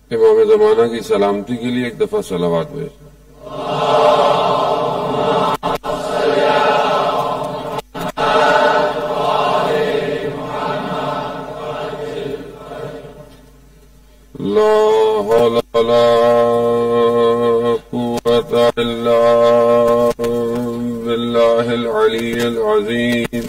امام زمانہ کی سلامتی کے لیے ایک دفعہ صلوات بھیجنا۔ لا حول ولا قوة إلا بالله العلي العظيم۔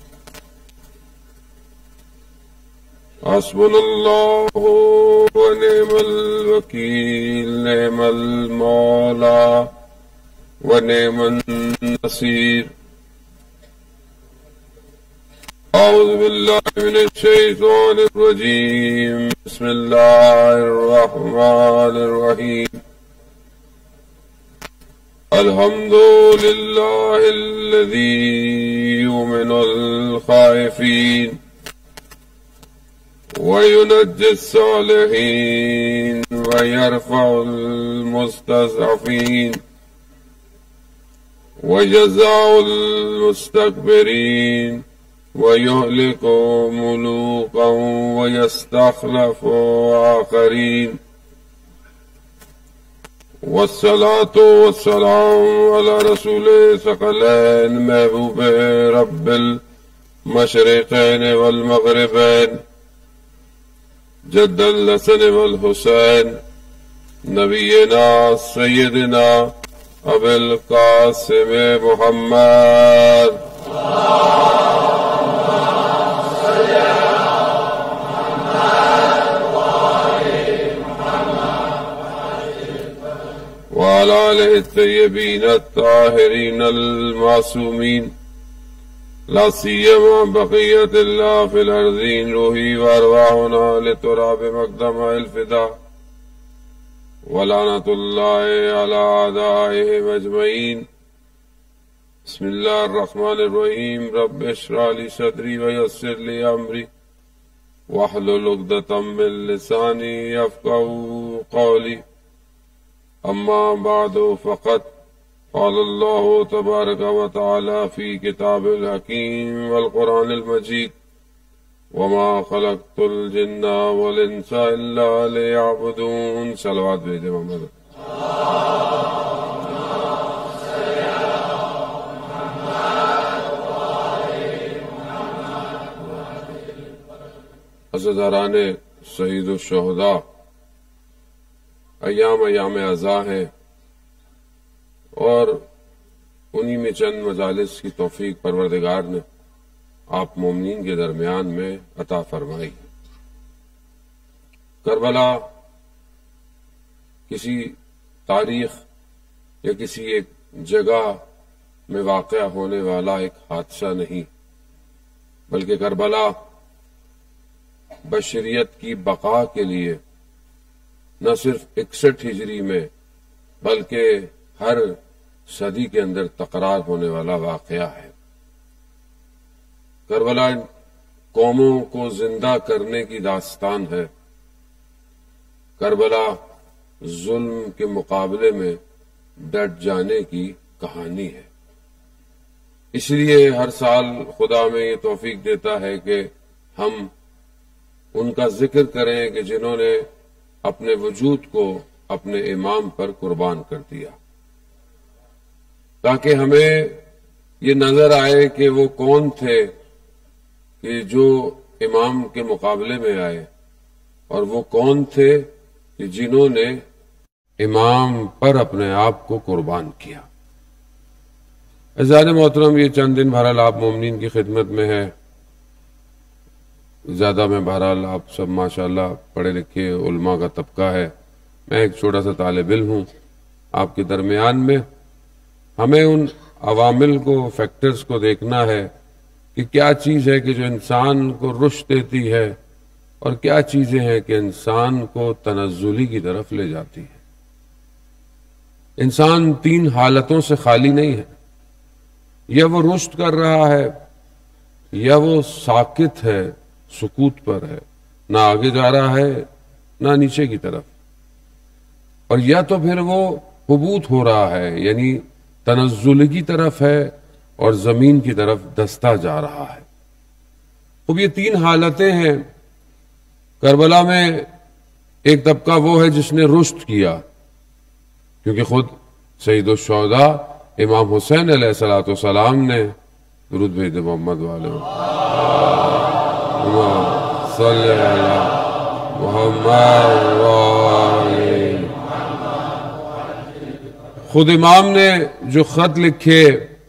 حسبنا الله ونعم الوكيل، نعم المولى ونعم النصير۔ أعوذ بالله من الشيطان الرجيم، بسم الله الرحمن الرحيم۔ الحمد لله الذي يؤمن الخائفين وينجي الصالحين ويرفع المستضعفين ويجزع المستكبرين ويهلك ملوكا ويستخلف آخرين، والصلاة والسلام على رسول ثقلين محبوب رب المشرقين والمغربين، جد الحسن والحسين، نبينا سيدنا أبي القاسم محمد وعلى آله الطيبين الطاهرين المعصومين، لا سيما بقية الله في الأرضين، روحي وأرواحنا لتراب مقدم الفداء، ولعنة الله على أعدائهم أجمعين۔ بسم الله الرحمن الرحيم، رب اشرح لي صدري ويسر لي أمري واحلل عقدة من لساني يفقهوا قولي، أما بعد فقد قال الله تبارك وتعالى في كتاب الحكيم والقرآن المجيد، وما خلقت الجن والإنس إلا ليعبدون۔ صلوات بھیجے محمد۔ عزیزان شہید الشہداء، ایام عزا ہیں اور انہی میں چند مجالس کی توفیق پروردگار نے آپ مومنین کے درمیان میں عطا فرمائی۔ کربلا کسی تاریخ یا کسی ایک جگہ میں واقع ہونے والا ایک حادثہ نہیں، بلکہ کربلا بشریت کی بقا کے لیے نہ صرف 61 ہجری میں بلکہ ہر صدی کے اندر تکرار ہونے والا واقعہ ہے۔ کربلا قوموں کو زندہ کرنے کی داستان ہے، کربلا ظلم کے مقابلے میں ڈٹ جانے کی کہانی ہے۔ اس لیے ہر سال خدا میں یہ توفیق دیتا ہے کہ ہم ان کا ذکر کریں کہ جنہوں نے اپنے وجود کو اپنے امام پر قربان کر دیا، تاکہ ہمیں یہ نظر آئے کہ وہ کون تھے کہ جو امام کے مقابلے میں آئے، اور وہ کون تھے کہ جنہوں نے امام پر اپنے آپ کو قربان کیا۔ عزیزان محترم، یہ چند دن بہرحال آپ مومنین کی خدمت میں ہے، زیادہ میں بہرحال آپ سب ماشاءاللہ پڑھے لکھے علماء کا طبقہ ہے، میں ایک چھوٹا سا طالب علم ہوں آپ کے درمیان میں۔ ہمیں ان عوامل کو، فیکٹرز کو دیکھنا ہے کہ کیا چیز ہے کہ جو انسان کو رشد دیتی ہے اور کیا چیزیں ہیں کہ انسان کو تنزلی کی طرف لے جاتی ہے۔ انسان 3 حالتوں سے خالی نہیں ہے، یا وہ رشد کر رہا ہے، یا وہ ساکت ہے، سکوت پر ہے، نہ آگے جا رہا ہے نہ نیچے کی طرف، اور یا تو پھر وہ حبوط ہو رہا ہے، یعنی تنزل کی طرف ہے اور زمین کی طرف دستہ جا رہا ہے۔ اب یہ 3 حالتیں ہیں۔ کربلا میں ایک طبقہ وہ ہے جس نے رشد کیا، کیونکہ خود سید الشہداء امام حسین علیہ السلام نے درود بھیج دے محمد والے صلی اللہ محمد والے۔ خود امام نے جو خط لکھے،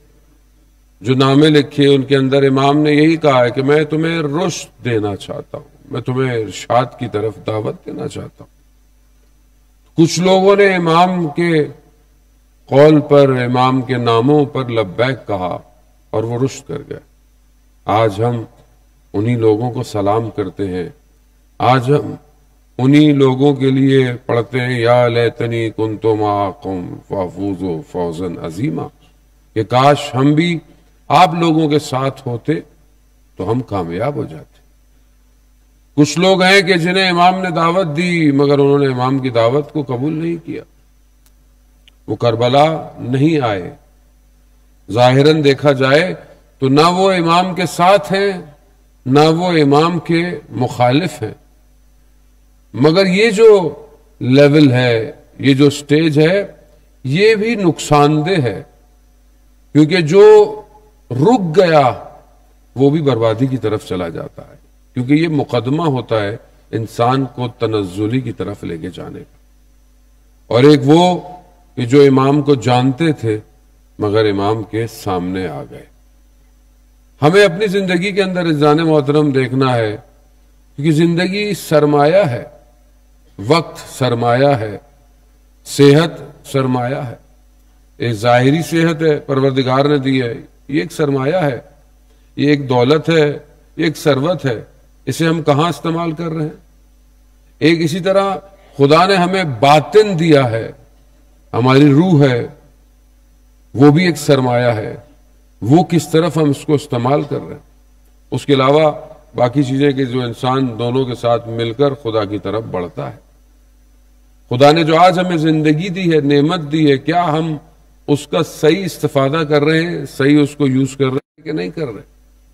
جو نامے لکھے، ان کے اندر امام نے یہی کہا ہے کہ میں تمہیں رشد دینا چاہتا ہوں، میں تمہیں ارشاد کی طرف دعوت دینا چاہتا ہوں۔ کچھ لوگوں نے امام کے قول پر، امام کے ناموں پر لبیک کہا اور وہ رشد کر گئے۔ آج ہم انہی لوگوں کو سلام کرتے ہیں، آج ہم انہی لوگوں کے لیے پڑھتے ہیں یا لیتنی کنت معکم فافوز فوزا عظیما، کہ کاش ہم بھی آپ لوگوں کے ساتھ ہوتے تو ہم کامیاب ہو جاتے۔ کچھ لوگ ہیں کہ جنہیں امام نے دعوت دی مگر انہوں نے امام کی دعوت کو قبول نہیں کیا، وہ کربلا نہیں آئے۔ ظاہراً دیکھا جائے تو نہ وہ امام کے ساتھ ہیں نہ وہ امام کے مخالف ہیں، مگر یہ جو لیول ہے، یہ جو سٹیج ہے، یہ بھی نقصان دہ ہے، کیونکہ جو رک گیا وہ بھی بربادی کی طرف چلا جاتا ہے، کیونکہ یہ مقدمہ ہوتا ہے انسان کو تنزلی کی طرف لے کے جانے کا۔ اور ایک وہ کہ جو امام کو جانتے تھے مگر امام کے سامنے آ گئے۔ ہمیں اپنی زندگی کے اندر عزیزان محترم دیکھنا ہے، کیونکہ زندگی سرمایہ ہے، وقت سرمایہ ہے، صحت سرمایہ ہے۔ ایک ظاہری صحت ہے پروردگار نے دی ہے، یہ ایک سرمایہ ہے، یہ ایک دولت ہے، یہ ایک ثروت ہے، اسے ہم کہاں استعمال کر رہے ہیں؟ ایک اسی طرح خدا نے ہمیں باطن دیا ہے، ہماری روح ہے، وہ بھی ایک سرمایہ ہے، وہ کس طرف ہم اس کو استعمال کر رہے ہیں۔ اس کے علاوہ باقی چیزیں کہ جو انسان دونوں کے ساتھ مل کر خدا کی طرف بڑھتا ہے۔ خدا نے جو آج ہمیں زندگی دی ہے، نعمت دی ہے، کیا ہم اس کا صحیح استفادہ کر رہے ہیں، صحیح اس کو یوز کر رہے ہیں کہ نہیں کر رہے؟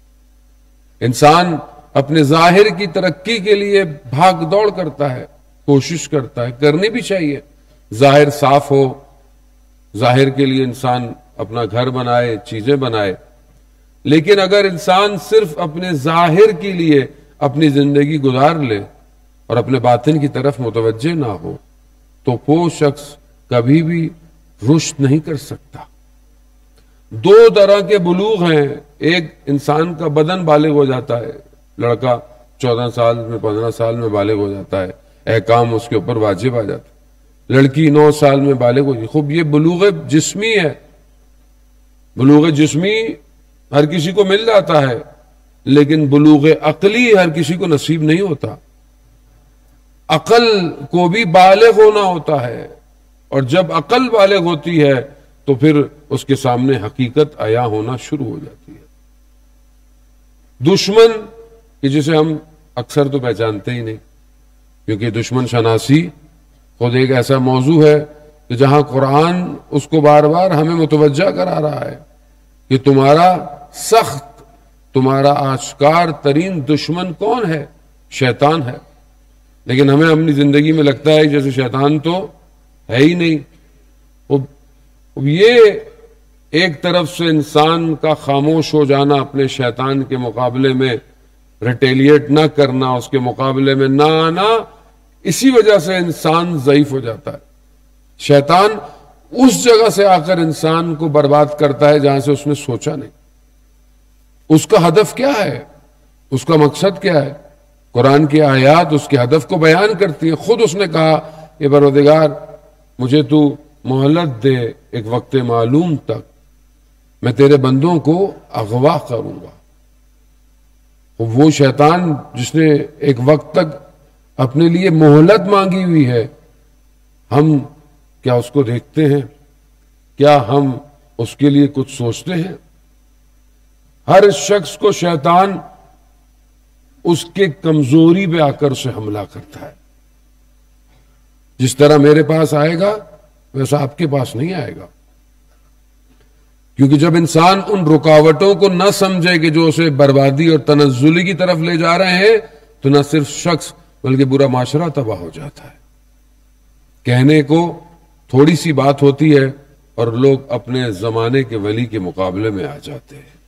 انسان اپنے ظاہر کی ترقی کے لیے بھاگ دوڑ کرتا ہے، کوشش کرتا ہے، کرنی بھی چاہیے، ظاہر صاف ہو، ظاہر کے لیے انسان اپنا گھر بنائے، چیزیں بنائے، لیکن اگر انسان صرف اپنے ظاہر کے لیے اپنی زندگی گزار لے اور اپنے باطن کی طرف متوجہ نہ ہو تو وہ شخص کبھی بھی رشد نہیں کر سکتا۔ دو طرح کے بلوغ ہیں، ایک انسان کا بدن بالغ ہو جاتا ہے، لڑکا 14 سال میں 15 سال میں بالغ ہو جاتا ہے، احکام اس کے اوپر واجب آ جاتا ہے، لڑکی 9 سال میں بالغ ہو جاتی۔ خوب یہ بلوغ جسمی ہے، بلوغ جسمی ہر کسی کو مل جاتا ہے، لیکن بلوغ عقلی ہر کسی کو نصیب نہیں ہوتا۔ عقل کو بھی بالغ ہونا ہوتا ہے، اور جب عقل بالغ ہوتی ہے تو پھر اس کے سامنے حقیقت عیاں ہونا شروع ہو جاتی ہے۔ دشمن کہ جسے ہم اکثر تو پہچانتے ہی نہیں، کیونکہ دشمن شناسی خود ایک ایسا موضوع ہے کہ جہاں قرآن اس کو بار بار ہمیں متوجہ کرا رہا ہے کہ تمہارا سخت، تمہارا آشکار ترین دشمن کون ہے؟ شیطان ہے۔ لیکن ہمیں اپنی زندگی میں لگتا ہے جیسے شیطان تو ہے ہی نہیں۔ یہ ایک طرف سے انسان کا خاموش ہو جانا، اپنے شیطان کے مقابلے میں ریٹیلیٹ نہ کرنا، اس کے مقابلے میں نہ آنا، اسی وجہ سے انسان ضعیف ہو جاتا ہے۔ شیطان اس جگہ سے آ کر انسان کو برباد کرتا ہے جہاں سے اس نے سوچا نہیں۔ اس کا ہدف کیا ہے؟ اس کا مقصد کیا ہے؟ قرآن کی آیات اس کے ہدف کو بیان کرتی ہیں۔ خود اس نے کہا کہ پروردگار مجھے تو مہلت دے ایک وقت معلوم تک، میں تیرے بندوں کو اغوا کروں گا۔ وہ شیطان جس نے ایک وقت تک اپنے لیے مہلت مانگی ہوئی ہے، ہم کیا اس کو دیکھتے ہیں؟ کیا ہم اس کے لیے کچھ سوچتے ہیں؟ ہر شخص کو شیطان اس کے کمزوری پہ آ کر اسے حملہ کرتا ہے۔ جس طرح میرے پاس آئے گا ویسا آپ کے پاس نہیں آئے گا، کیونکہ جب انسان ان رکاوٹوں کو نہ سمجھے کہ جو اسے بربادی اور تنزلی کی طرف لے جا رہے ہیں، تو نہ صرف شخص بلکہ پورا معاشرہ تباہ ہو جاتا ہے۔ کہنے کو تھوڑی سی بات ہوتی ہے اور لوگ اپنے زمانے کے ولی کے مقابلے میں آ جاتے ہیں۔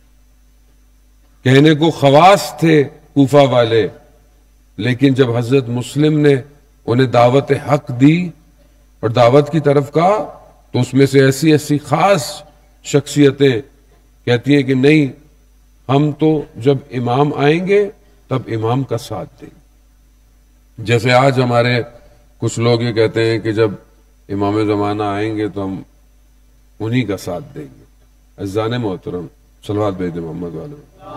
کہنے کو خواص تھے کوفہ والے، لیکن جب حضرت مسلم نے انہیں دعوت حق دی اور دعوت کی طرف کہا تو اس میں سے ایسی ایسی خاص شخصیتیں کہتی ہیں کہ نہیں، ہم تو جب امام آئیں گے تب امام کا ساتھ دیں گے۔ جیسے آج ہمارے کچھ لوگ یہ کہتے ہیں کہ جب امام زمانہ آئیں گے تو ہم انہی کا ساتھ دیں گے۔ عزیزان محترم، صلوات بھیج دیں محمد والے۔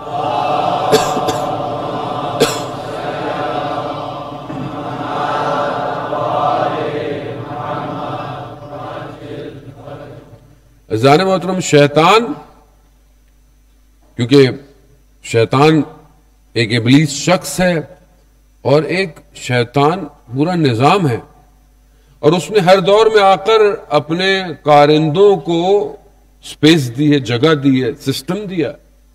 عزیزان محترم، شیطان، کیونکہ شیطان ایک ابلیس شخص ہے اور ایک شیطان پورا نظام ہے، اور اس نے ہر دور میں آ کر اپنے کارندوں کو سپیس دی ہے، جگہ دی ہے، سسٹم دیا۔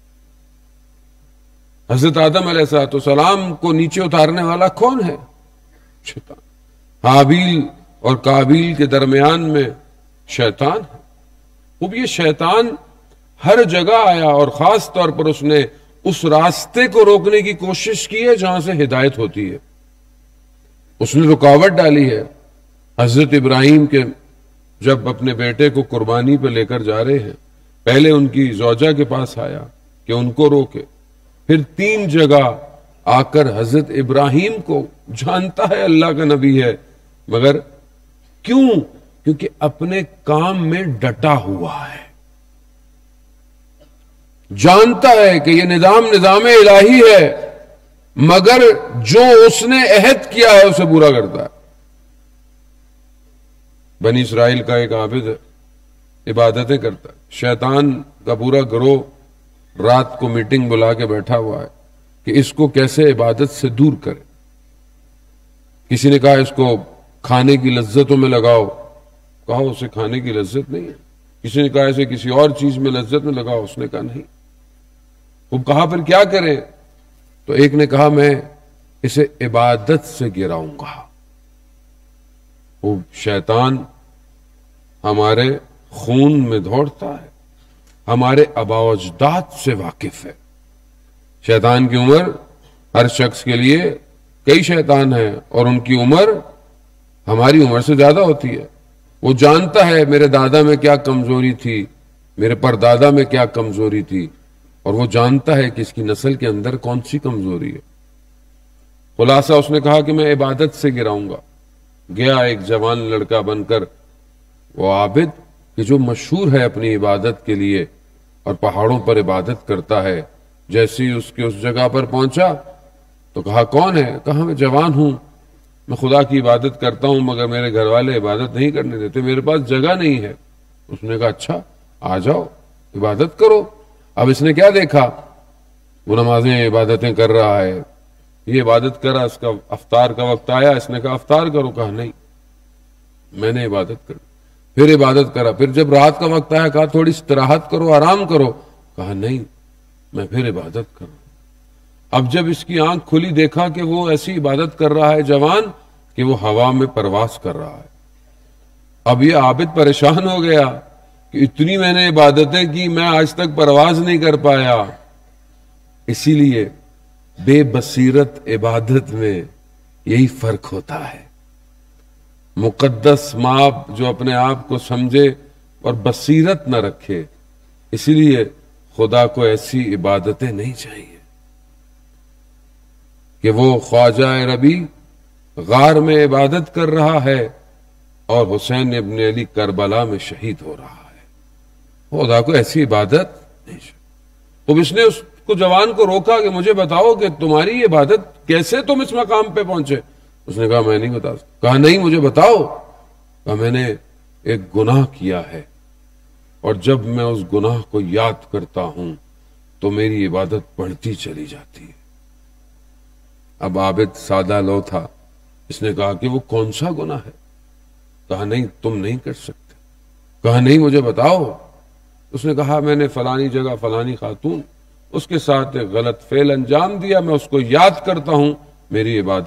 حضرت آدم علیہ السلام کو نیچے اتارنے والا کون ہے؟ شیطان۔ حابیل اور قابیل کے درمیان میں شیطان ہے۔ اب یہ شیطان ہر جگہ آیا اور خاص طور پر اس نے اس راستے کو روکنے کی کوشش کی ہے جہاں سے ہدایت ہوتی ہے۔ اس نے رکاوٹ ڈالی ہے۔ حضرت ابراہیم کے جب اپنے بیٹے کو قربانی پہ لے کر جا رہے ہیں، پہلے ان کی زوجہ کے پاس آیا کہ ان کو روکے، پھر 3 جگہ آ کر حضرت ابراہیم کو، جانتا ہے اللہ کا نبی ہے، مگر کیوں؟ کیونکہ اپنے کام میں ڈٹا ہوا ہے، جانتا ہے کہ یہ نظام الہی ہے، مگر جو اس نے عہد کیا ہے اسے پورا کرتا ہے۔ بنی اسرائیل کا ایک عابد ہے، عبادتیں کرتا ہے، شیطان کا پورا گروہ رات کو میٹنگ بلا کے بیٹھا ہوا ہے کہ اس کو کیسے عبادت سے دور کرے۔ کسی نے کہا اس کو کھانے کی لذتوں میں لگاؤ، کہا اسے کھانے کی لذت نہیں ہے۔ کسی نے کہا اسے کسی اور چیز میں لذت میں لگاؤ، اس نے کہا نہیں۔ وہ کہا پھر کیا کریں؟ تو ایک نے کہا میں اسے عبادت سے گراؤں گا۔ وہ شیطان ہمارے خون میں دوڑتا ہے، ہمارے آباء و اجداد سے واقف ہے۔ شیطان کی عمر ہر شخص کے لیے کئی شیطان ہیں اور ان کی عمر ہماری عمر سے زیادہ ہوتی ہے۔ وہ جانتا ہے میرے دادا میں کیا کمزوری تھی، میرے پردادا میں کیا کمزوری تھی، اور وہ جانتا ہے کہ اس کی نسل کے اندر کون سی کمزوری ہے۔ خلاصہ اس نے کہا کہ میں عبادت سے گراؤں گا۔ گیا ایک جوان لڑکا بن کر، وہ عابد کہ جو مشہور ہے اپنی عبادت کے لیے اور پہاڑوں پر عبادت کرتا ہے، جیسے ہی اس جگہ پر پہنچا تو کہا کون ہے؟ کہا میں جوان ہوں، میں خدا کی عبادت کرتا ہوں، مگر میرے گھر والے عبادت نہیں کرنے دیتے، میرے پاس جگہ نہیں ہے۔ اس نے کہا اچھا آ جاؤ عبادت کرو۔ اب اس نے کیا دیکھا؟ وہ نمازیں عبادتیں کر رہا ہے، یہ عبادت کرا، اس کا افطار کا وقت آیا، اس نے کہا افطار کرو، کہا نہیں میں نے عبادت کر، پھر عبادت کرا، پھر جب رات کا وقت آیا کہا تھوڑی استراحت کرو، آرام کرو، کہا نہیں میں پھر عبادت کروں۔ اب جب اس کی آنکھ کھلی دیکھا کہ وہ ایسی عبادت کر رہا ہے جوان کہ وہ ہوا میں پرواز کر رہا ہے۔ اب یہ عابد پریشان ہو گیا کہ اتنی میں نے عبادتیں کی، میں آج تک پرواز نہیں کر پایا۔ اسی لیے بے بصیرت عبادت میں یہی فرق ہوتا ہے۔ مقدس ماپ جو اپنے آپ کو سمجھے اور بصیرت نہ رکھے، اسی لیے خدا کو ایسی عبادتیں نہیں چاہیے کہ وہ خواجہ ربی غار میں عبادت کر رہا ہے اور حسین ابن علی کربلا میں شہید ہو رہا ہے۔ خدا کو ایسی عبادت نہیں چاہیے۔ اب اس نے اس کو جوان کو روکا کہ مجھے بتاؤ کہ تمہاری عبادت کیسے تم اس مقام پہ پہنچے؟ اس نے کہا میں نہیں بتا سکتا۔ کہا نہیں مجھے بتاؤ۔ کہا میں نے ایک گناہ کیا ہے اور جب میں اس گناہ کو یاد کرتا ہوں تو میری عبادت بڑھتی چلی جاتی ہے۔ اب عابد سادہ لو تھا، اس نے کہا کہ وہ کون سا گناہ ہے؟ کہا نہیں تم نہیں کر سکتے۔ کہا نہیں مجھے بتاؤ۔ اس نے کہا میں نے فلانی جگہ فلانی خاتون اس کے ساتھ ایک غلط فعل انجام دیا، میں اس کو یاد کرتا ہوں میری عبادت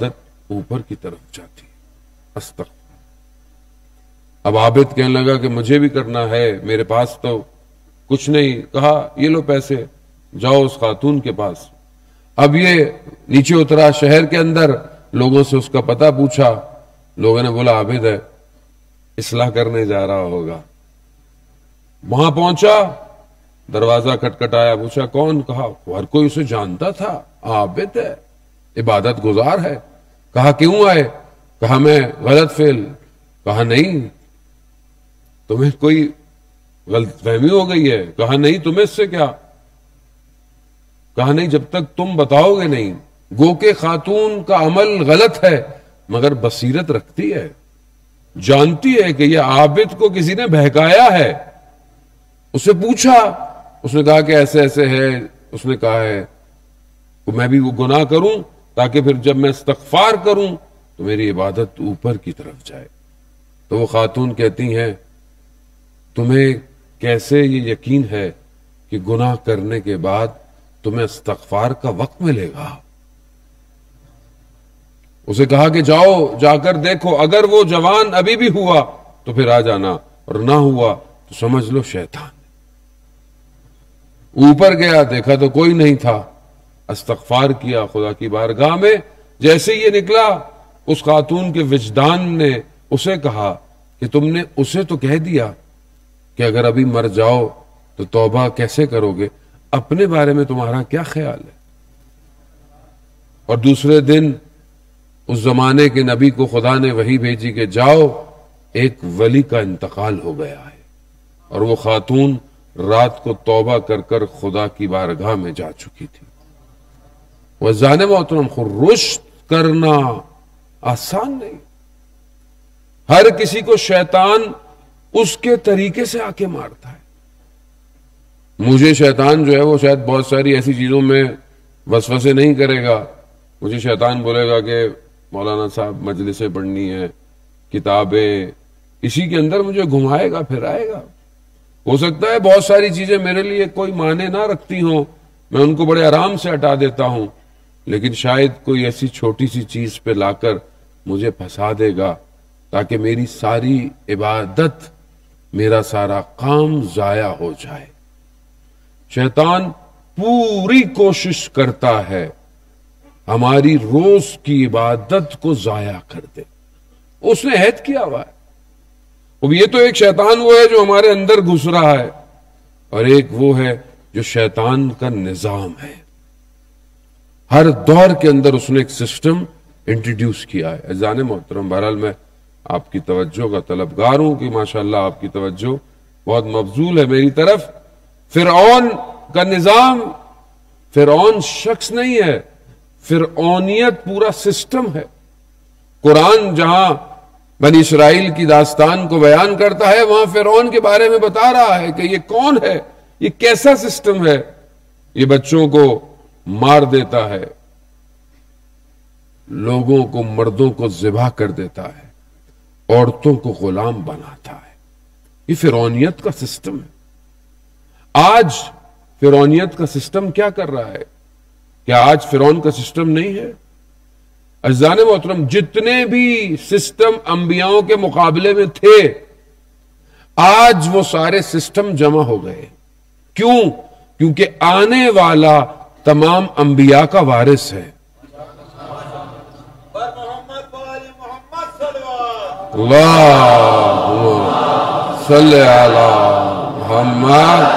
اوپر کی طرف جاتی ہے۔ استغفر۔ اب عابد کہنے لگا کہ مجھے بھی کرنا ہے، میرے پاس تو کچھ نہیں۔ کہا یہ لو پیسے، جاؤ اس خاتون کے پاس۔ اب یہ نیچے اترا شہر کے اندر، لوگوں سے اس کا پتہ پوچھا، لوگوں نے بولا عابد ہے، اصلاح کرنے جا رہا ہوگا۔ وہاں پہنچا، دروازہ کھٹکھٹایا، پوچھا کون؟ کہا ہر کوئی اسے جانتا تھا، عابد ہے، عبادت گزار ہے۔ کہا کیوں آئے؟ کہا میں غلط فعل۔ کہا نہیں، تمہیں کوئی غلط فہمی ہو گئی ہے۔ کہا نہیں، تمہیں اس سے کیا؟ کہا نہیں، جب تک تم بتاؤ گے نہیں۔ گو کہ خاتون کا عمل غلط ہے مگر بصیرت رکھتی ہے، جانتی ہے کہ یہ عابد کو کسی نے بہکایا ہے۔ اسے پوچھا، اس نے کہا کہ ایسے ایسے ہے۔ اس نے کہا ہے کہ میں بھی وہ گناہ کروں تاکہ پھر جب میں استغفار کروں تو میری عبادت اوپر کی طرف جائے۔ تو وہ خاتون کہتی ہیں تمہیں کیسے یہ یقین ہے کہ گناہ کرنے کے بعد تمہیں استغفار کا وقت ملے گا؟ اسے کہا کہ جاؤ، جا کر دیکھو، اگر وہ جوان ابھی بھی ہوا تو پھر آ جانا، اور نہ ہوا تو سمجھ لو شیطان۔ اوپر گیا، دیکھا تو کوئی نہیں تھا، استغفار کیا خدا کی بارگاہ میں۔ جیسے یہ نکلا، اس خاتون کے وجدان نے اسے کہا کہ تم نے اسے تو کہہ دیا کہ اگر ابھی مر جاؤ تو توبہ کیسے کرو گے، اپنے بارے میں تمہارا کیا خیال ہے؟ اور دوسرے دن اس زمانے کے نبی کو خدا نے وحی بھیجی کہ جاؤ، ایک ولی کا انتقال ہو گیا ہے، اور وہ خاتون رات کو توبہ کر کر خدا کی بارگاہ میں جا چکی تھی۔ وزان محترم، رشد کرنا آسان نہیں، ہر کسی کو شیطان اس کے طریقے سے آ کے مارتا ہے۔ مجھے شیطان جو ہے وہ شاید بہت ساری ایسی چیزوں میں وسوسے نہیں کرے گا۔ مجھے شیطان بولے گا کہ مولانا صاحب مجلسیں پڑھنی ہیں، کتابیں، اسی کے اندر مجھے گھمائے گا، پھرائے گا۔ ہو سکتا ہے بہت ساری چیزیں میرے لیے کوئی معنی نہ رکھتی ہوں، میں ان کو بڑے آرام سے ہٹا دیتا ہوں، لیکن شاید کوئی ایسی چھوٹی سی چیز پہ لا کر مجھے پھنسا دے گا تاکہ میری ساری عبادت، میرا سارا کام ضائع ہو جائے۔ شیطان پوری کوشش کرتا ہے ہماری روز کی عبادت کو ضائع کر دے۔ اس نے عہد کیا ہوا ہے۔ اب یہ تو ایک شیطان وہ ہے جو ہمارے اندر گھس رہا ہے، اور ایک وہ ہے جو شیطان کا نظام ہے۔ ہر دور کے اندر اس نے ایک سسٹم انٹروڈیوس کیا ہے۔ عزیزان محترم، بہرحال میں آپ کی توجہ کا طلبگار ہوں کہ ماشاءاللہ آپ کی توجہ بہت مبذول ہے میری طرف۔ فرعون کا نظام، فرعون شخص نہیں ہے، فرعونیت پورا سسٹم ہے۔ قرآن جہاں بنی اسرائیل کی داستان کو بیان کرتا ہے، وہاں فرعون کے بارے میں بتا رہا ہے کہ یہ کون ہے، یہ کیسا سسٹم ہے۔ یہ بچوں کو مار دیتا ہے، لوگوں کو، مردوں کو ذبح کر دیتا ہے، عورتوں کو غلام بناتا ہے۔ یہ فرعونیت کا سسٹم ہے۔ آج فرعونیت کا سسٹم کیا کر رہا ہے؟ کیا آج فرعون کا سسٹم نہیں ہے؟ عزیزان محترم، جتنے بھی سسٹم انبیاءوں کے مقابلے میں تھے، آج وہ سارے سسٹم جمع ہو گئے۔ کیوں؟ کیونکہ آنے والا تمام انبیاء کا وارث ہے۔ اللہم صلی علی محمد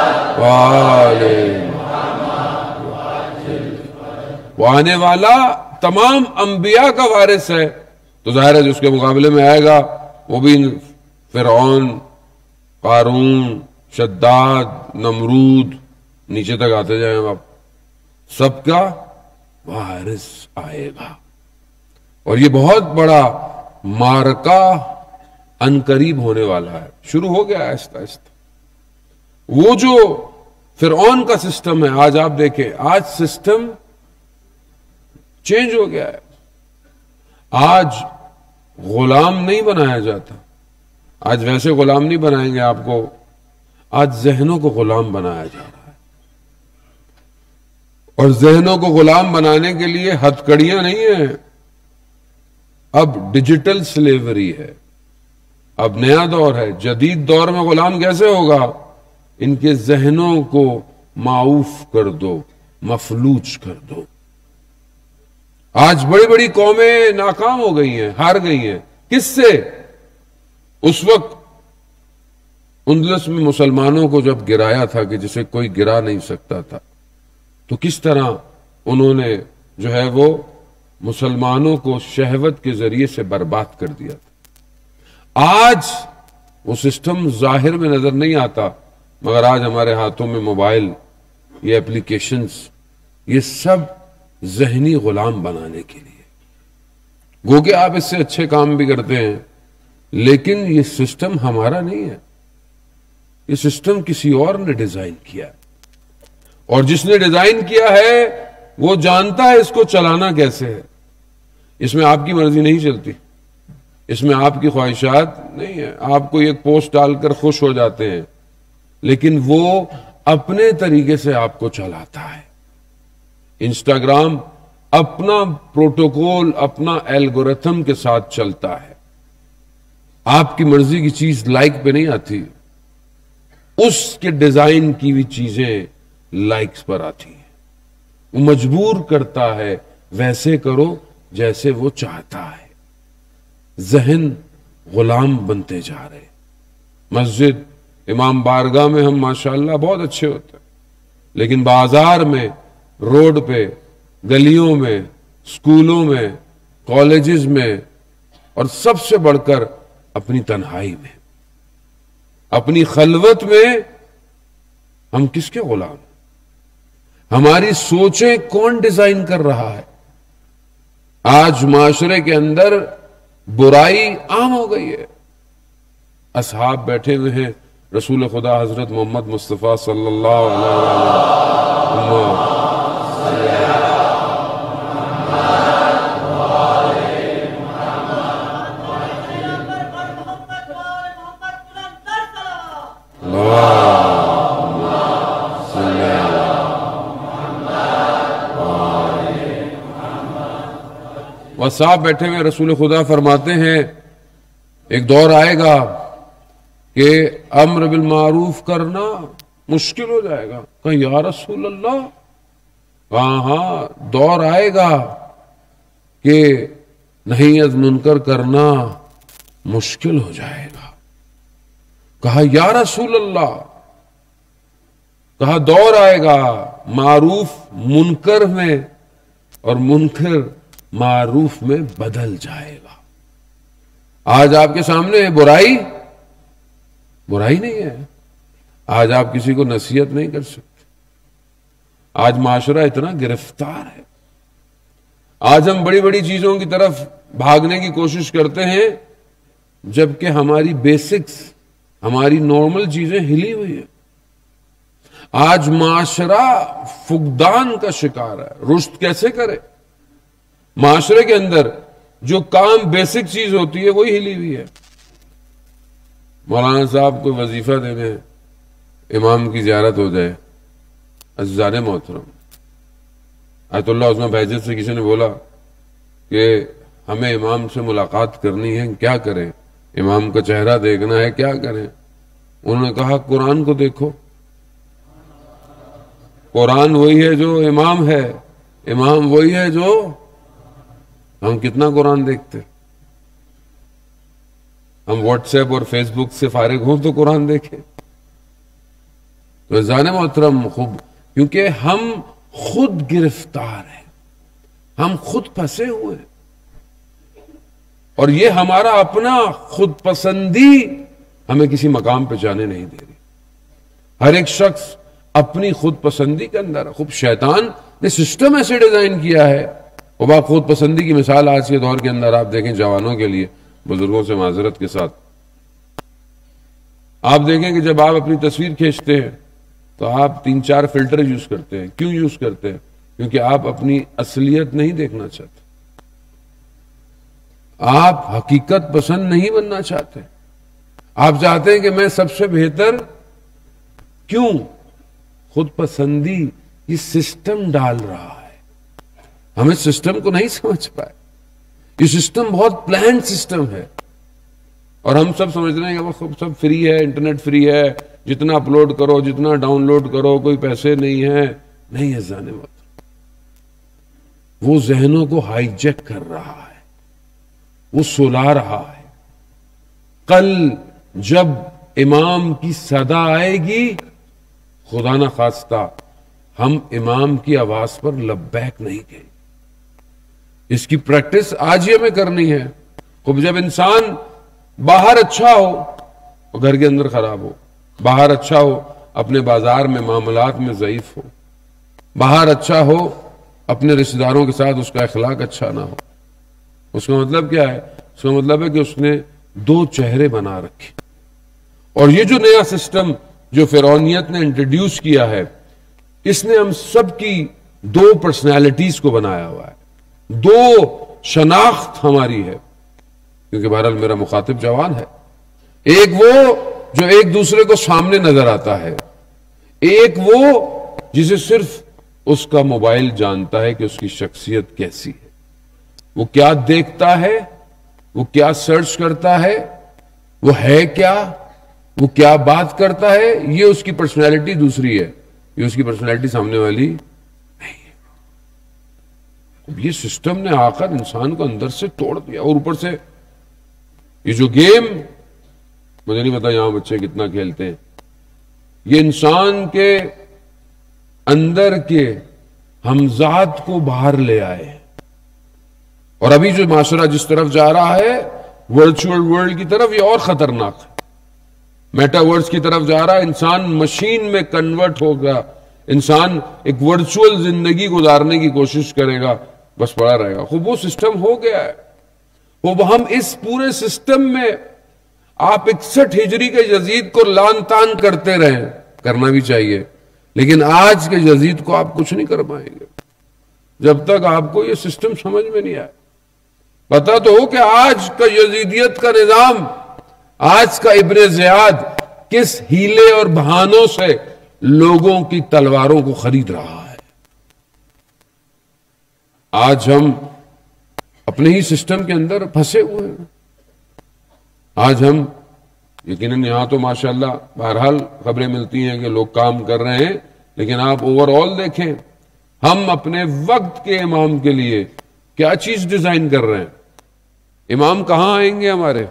وہ آنے والا تمام انبیاء کا وارث ہے، تو ظاہر ہے جو اس کے مقابلے میں آئے گا وہ بھی فرعون، قارون، شداد، نمرود، نیچے تک آتے جائیں آپ، سب کا وارث آئے گا۔ اور یہ بہت بڑا معرکہ عنقریب ہونے والا ہے، شروع ہو گیا آہستہ آہستہ۔ وہ جو فرعون کا سسٹم ہے، آج آپ دیکھیں، آج سسٹم چینج ہو گیا ہے۔ آج غلام نہیں بنایا جاتا، آج ویسے غلام نہیں بنائیں گے آپ کو، آج ذہنوں کو غلام بنایا جا رہا ہے۔ اور ذہنوں کو غلام بنانے کے لیے ہتھ کڑیاں نہیں ہیں، اب ڈیجیٹل سلیوری ہے، اب نیا دور ہے، جدید دور میں غلام کیسے ہوگا؟ ان کے ذہنوں کو معوف کر دو، مفلوج کر دو۔ آج بڑی بڑی قومیں ناکام ہو گئی ہیں، ہار گئی ہیں، کس سے؟ اس وقت اندلس میں مسلمانوں کو جب گرایا تھا کہ جسے کوئی گرا نہیں سکتا تھا، تو کس طرح انہوں نے جو ہے وہ مسلمانوں کو شہوت کے ذریعے سے برباد کر دیا تھا۔ آج وہ سسٹم ظاہر میں نظر نہیں آتا، مگر آج ہمارے ہاتھوں میں موبائل، یہ اپلیکیشنز، یہ سب ذہنی غلام بنانے کے لیے۔ گو کہ آپ اس سے اچھے کام بھی کرتے ہیں، لیکن یہ سسٹم ہمارا نہیں ہے، یہ سسٹم کسی اور نے ڈیزائن کیا ہے، اور جس نے ڈیزائن کیا ہے وہ جانتا ہے اس کو چلانا کیسے ہے۔ اس میں آپ کی مرضی نہیں چلتی، اس میں آپ کی خواہشات نہیں ہے۔ آپ کو ایک پوسٹ ڈال کر خوش ہو جاتے ہیں، لیکن وہ اپنے طریقے سے آپ کو چلاتا ہے۔ انسٹاگرام اپنا پروٹوکول، اپنا الگورتھم کے ساتھ چلتا ہے۔ آپ کی مرضی کی چیز لائک پہ نہیں آتی، اس کے ڈیزائن کی بھی چیزیں لائکس پر آتی ہیں۔ وہ مجبور کرتا ہے ویسے کرو جیسے وہ چاہتا ہے۔ ذہن غلام بنتے جا رہے۔ مسجد، امام بارگاہ میں ہم ماشاءاللہ بہت اچھے ہوتے ہیں، لیکن بازار میں، روڈ پہ، گلیوں میں، سکولوں میں، کالجز میں، اور سب سے بڑھ کر اپنی تنہائی میں، اپنی خلوت میں ہم کس کے غلام ہیں؟ ہماری سوچیں کون ڈیزائن کر رہا ہے؟ آج معاشرے کے اندر برائی عام ہو گئی ہے۔ اصحاب بیٹھے ہوئے ہیں، رسول خدا حضرت محمد مصطفیٰ صلی اللہ علیہ وسلم، صاحب بیٹھے ہوئے، رسول خدا فرماتے ہیں ایک دور آئے گا کہ امر بالمعروف کرنا مشکل ہو جائے گا۔ کہا یا رسول اللہ، ہاں دور آئے گا کہ نہیں از منکر کرنا مشکل ہو جائے گا۔ کہا یا رسول اللہ، کہا دور آئے گا معروف منکر میں اور منکر معروف میں بدل جائے گا۔ آج آپ کے سامنے برائی نہیں ہے، آج آپ کسی کو نصیحت نہیں کر سکتے۔ آج معاشرہ اتنا گرفتار ہے، آج ہم بڑی بڑی چیزوں کی طرف بھاگنے کی کوشش کرتے ہیں، جبکہ ہماری بیسکس، ہماری نارمل چیزیں ہلی ہوئی ہیں۔ آج معاشرہ فقدان کا شکار ہے۔ رشد کیسے کرے؟ معاشرے کے اندر جو کام بیسک چیز ہوتی ہے وہی ہلی ہوئی ہے۔ مولانا صاحب کو وظیفہ دینے، امام کی زیارت ہو جائے، عزیزان محترم، آیت اللہ عظمہ بہجت سے کسی نے بولا کہ ہمیں امام سے ملاقات کرنی ہے، کیا کریں؟ امام کا چہرہ دیکھنا ہے، کیا کریں؟ انہوں نے کہا قرآن کو دیکھو، قرآن وہی ہے جو امام ہے، امام وہی ہے جو ہم کتنا قرآن دیکھتے؟ ہم واٹس ایپ اور فیس بک سے فارغ ہوں تو قرآن دیکھیں۔ تو عزیزان محترم، خوب، کیونکہ ہم خود گرفتار ہیں، ہم خود پھنسے ہوئے ہیں، اور یہ ہمارا اپنا خود پسندی ہمیں کسی مقام پہ جانے نہیں دے رہی۔ ہر ایک شخص اپنی خود پسندی کے اندر، خوب شیطان نے سسٹم ایسے ڈیزائن کیا ہے۔ وہ بات خود پسندی کی مثال آج کے دور کے اندر آپ دیکھیں، جوانوں کے لیے، بزرگوں سے معذرت کے ساتھ، آپ دیکھیں کہ جب آپ اپنی تصویر کھینچتے ہیں تو آپ 3-4 فلٹر یوز کرتے ہیں۔ کیوں یوز کرتے ہیں؟ کیونکہ آپ اپنی اصلیت نہیں دیکھنا چاہتے، آپ حقیقت پسند نہیں بننا چاہتے، آپ چاہتے ہیں کہ میں سب سے بہتر۔ کیوں؟ خود پسندی یہ سسٹم ڈال رہا ہے، ہم اس سسٹم کو نہیں سمجھ پائے۔ یہ سسٹم بہت پلان سسٹم ہے، اور ہم سب سمجھ رہے ہیں کہ وہ سب فری ہے، انٹرنیٹ فری ہے، جتنا اپلوڈ کرو جتنا ڈاؤن لوڈ کرو، کوئی پیسے نہیں ہے. نہیں ہے جانے وقت، وہ ذہنوں کو ہائی جیک کر رہا ہے، وہ سلا رہا ہے. کل جب امام کی صدا آئے گی، خدا نہ خواستہ ہم امام کی آواز پر لبیک نہیں کہیں. اس کی پریکٹس آج ہی ہمیں کرنی ہے. خوب جب انسان باہر اچھا ہو اور گھر کے اندر خراب ہو، باہر اچھا ہو اپنے بازار میں معاملات میں ضعیف ہو، باہر اچھا ہو اپنے رشتہ داروں کے ساتھ اس کا اخلاق اچھا نہ ہو، اس کا مطلب کیا ہے؟ اس کا مطلب ہے کہ اس نے دو چہرے بنا رکھے. اور یہ جو نیا سسٹم جو فرعونیت نے انٹروڈیوس کیا ہے، اس نے ہم سب کی دو پرسنالٹیز کو بنایا ہوا ہے، دو شناخت ہماری ہے. کیونکہ بہرحال میرا مخاطب جوان ہے. ایک وہ جو ایک دوسرے کو سامنے نظر آتا ہے، ایک وہ جسے صرف اس کا موبائل جانتا ہے کہ اس کی شخصیت کیسی ہے، وہ کیا دیکھتا ہے، وہ کیا سرچ کرتا ہے، وہ ہے کیا، وہ کیا بات کرتا ہے. یہ اس کی پرسنالٹی دوسری ہے، یہ اس کی پرسنالٹی سامنے والی نہیں ہے. یہ سسٹم نے آ کر انسان کو اندر سے توڑ دیا. اور اوپر سے یہ جو گیم، مجھے نہیں پتا یہاں بچے کتنا کھیلتے ہیں، یہ انسان کے اندر کے ہمزاد کو باہر لے آئے. اور ابھی جو معاشرہ جس طرف جا رہا ہے ورچوئل ورلڈ کی طرف، یہ اور خطرناک ہے. میٹا ورلڈ کی طرف جا رہا ہے، انسان مشین میں کنورٹ ہوگا، انسان ایک ورچوئل زندگی گزارنے کی کوشش کرے گا، بس پڑا رہے گا. خوب وہ سسٹم ہو گیا ہے. وہ ہم اس پورے سسٹم میں آپ 61 ہجری کے یزید کو لان تان کرتے رہیں، کرنا بھی چاہیے، لیکن آج کے یزید کو آپ کچھ نہیں کر پائیں گے جب تک آپ کو یہ سسٹم سمجھ میں نہیں آئے. پتا تو ہو کہ آج کا یزیدیت کا نظام، آج کا ابن زیاد کس ہیلے اور بہانوں سے لوگوں کی تلواروں کو خرید رہا ہے. آج ہم اپنے ہی سسٹم کے اندر پھنسے ہوئے ہیں. آج ہم یقیناً یہاں تو ماشاءاللہ بہرحال خبریں ملتی ہیں کہ لوگ کام کر رہے ہیں، لیکن آپ اوور آل دیکھیں ہم اپنے وقت کے امام کے لیے کیا چیز ڈیزائن کر رہے ہیں. امام کہاں آئیں گے ہمارے؟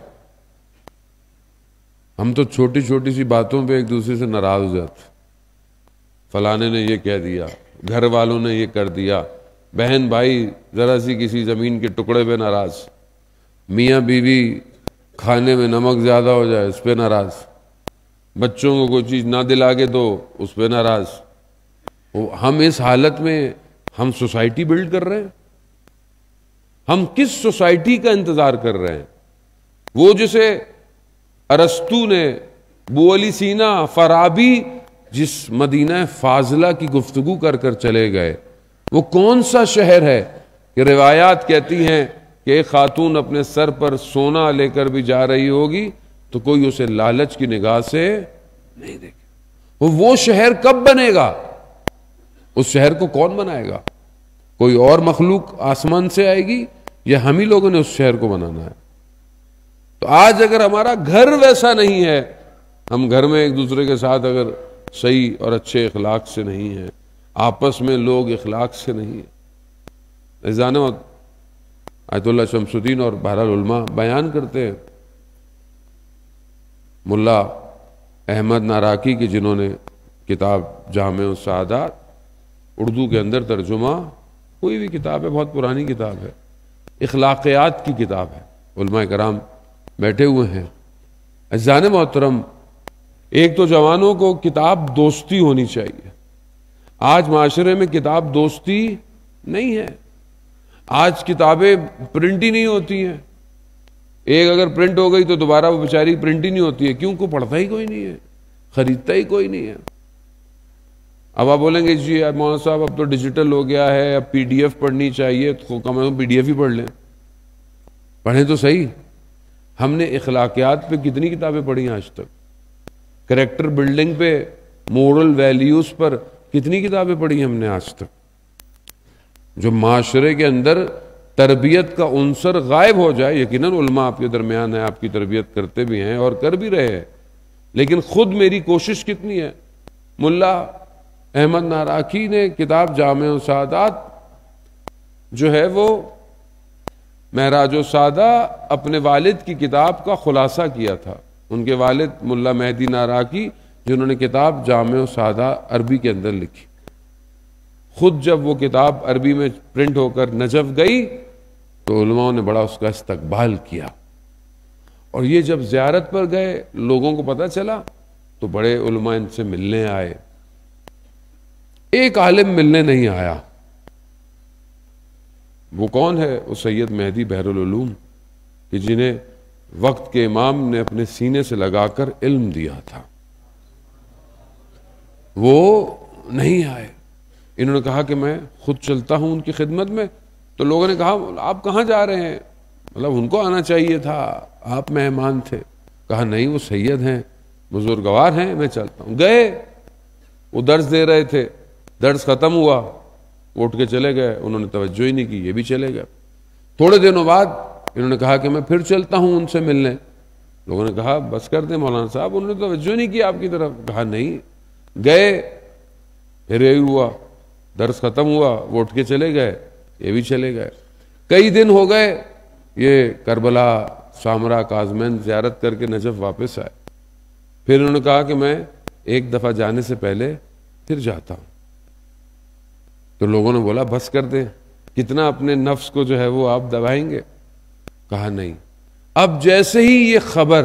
ہم تو چھوٹی چھوٹی سی باتوں پہ ایک دوسرے سے ناراض ہو جاتے. فلانے نے یہ کہہ دیا، گھر والوں نے یہ کر دیا، بہن بھائی ذرا سی کسی زمین کے ٹکڑے پہ ناراض، میاں بیوی کھانے میں نمک زیادہ ہو جائے اس پہ ناراض، بچوں کو کوئی چیز نہ دلا کے دو اس پہ ناراض. ہم اس حالت میں ہم سوسائٹی بلڈ کر رہے ہیں. ہم کس سوسائٹی کا انتظار کر رہے ہیں؟ وہ جسے ارسطو نے، ابو علی سینا، فارابی جس مدینہ فاضلہ کی گفتگو کر کر چلے گئے، وہ کون سا شہر ہے کہ روایات کہتی ہیں کہ ایک خاتون اپنے سر پر سونا لے کر بھی جا رہی ہوگی تو کوئی اسے لالچ کی نگاہ سے نہیں دیکھے. وہ شہر کب بنے گا؟ اس شہر کو کون بنائے گا؟ کوئی اور مخلوق آسمان سے آئے گی یا ہم ہی لوگوں نے اس شہر کو بنانا ہے؟ تو آج اگر ہمارا گھر ویسا نہیں ہے، ہم گھر میں ایک دوسرے کے ساتھ اگر صحیح اور اچھے اخلاق سے نہیں ہیں، آپس میں لوگ اخلاق سے نہیں ہیں. عزیزان آیت اللہ شمس الدین اور بہرحال علماء بیان کرتے ہیں، ملا احمد ناراکی کی جنہوں نے کتاب جامع السعادات اردو کے اندر ترجمہ کوئی بھی کتاب ہے، بہت پرانی کتاب ہے، اخلاقیات کی کتاب ہے، علماء کرام بیٹھے ہوئے ہیں. عزیزان محترم، ایک تو جوانوں کو کتاب دوستی ہونی چاہیے. آج معاشرے میں کتاب دوستی نہیں ہے. آج کتابیں پرنٹ ہی نہیں ہوتی ہیں. ایک اگر پرنٹ ہو گئی تو دوبارہ وہ بیچاری پرنٹ ہی نہیں ہوتی ہے. کیوں؟ کو پڑھتا ہی کوئی نہیں ہے، خریدتا ہی کوئی نہیں ہے. اب آپ بولیں گے جی مولانا صاحب اب تو ڈیجیٹل ہو گیا ہے، اب پی ڈی ایف پڑھنی چاہیے، تو کم از کم پی ڈی ایف ہی پڑھ لیں. پڑھیں تو صحیح. ہم نے اخلاقیات پہ کتنی کتابیں پڑھی ہیں آج تک؟ کریکٹر بلڈنگ پہ، مورل ویلیوز پر کتنی کتابیں پڑھی ہم نے آج تک؟ جو معاشرے کے اندر تربیت کا عنصر غائب ہو جائے، یقیناً علماء آپ کے درمیان ہیں، آپ کی تربیت کرتے بھی ہیں اور کر بھی رہے ہیں، لیکن خود میری کوشش کتنی ہے؟ ملا احمد ناراکی نے کتاب جامع السعادات جو ہے وہ معراج السعادہ اپنے والد کی کتاب کا خلاصہ کیا تھا. ان کے والد ملا مہدی ناراکی جنہوں نے کتاب جامع السعادہ عربی کے اندر لکھی، خود جب وہ کتاب عربی میں پرنٹ ہو کر نجف گئی تو علماء نے بڑا اس کا استقبال کیا، اور یہ جب زیارت پر گئے لوگوں کو پتہ چلا تو بڑے علماء ان سے ملنے آئے. ایک عالم ملنے نہیں آیا. وہ کون ہے؟ وہ سید مہدی بحر العلوم، کہ جنہیں وقت کے امام نے اپنے سینے سے لگا کر علم دیا تھا. وہ نہیں آئے. انہوں نے کہا کہ میں خود چلتا ہوں ان کی خدمت میں. تو لوگوں نے کہا آپ کہاں جا رہے ہیں؟ مطلب ان کو آنا چاہیے تھا، آپ مہمان تھے. کہا نہیں، وہ سید ہیں، بزرگوار ہیں، میں چلتا ہوں. گئے، وہ درس دے رہے تھے، درس ختم ہوا، وہ اٹھ کے چلے گئے. انہوں نے توجہ ہی نہیں کی، یہ بھی چلے گئے. تھوڑے دنوں بعد انہوں نے کہا کہ میں پھر چلتا ہوں ان سے ملنے. لوگوں نے کہا بس کر دیں مولانا صاحب، انہوں نے توجہ نہیں کی آپ کی طرف. کہا نہیں. گئے، پھر یہی ہوا، درس ختم ہوا، وہ اٹھ کے چلے گئے، یہ بھی چلے گئے. کئی دن ہو گئے، یہ کربلا، سامرا، کاظمین زیارت کر کے نجف واپس آئے. پھر انہوں نے کہا کہ میں ایک دفعہ جانے سے پہلے پھر جاتا ہوں. تو لوگوں نے بولا بس کر دیں، کتنا اپنے نفس کو جو ہے وہ آپ دبائیں گے. کہا نہیں. اب جیسے ہی یہ خبر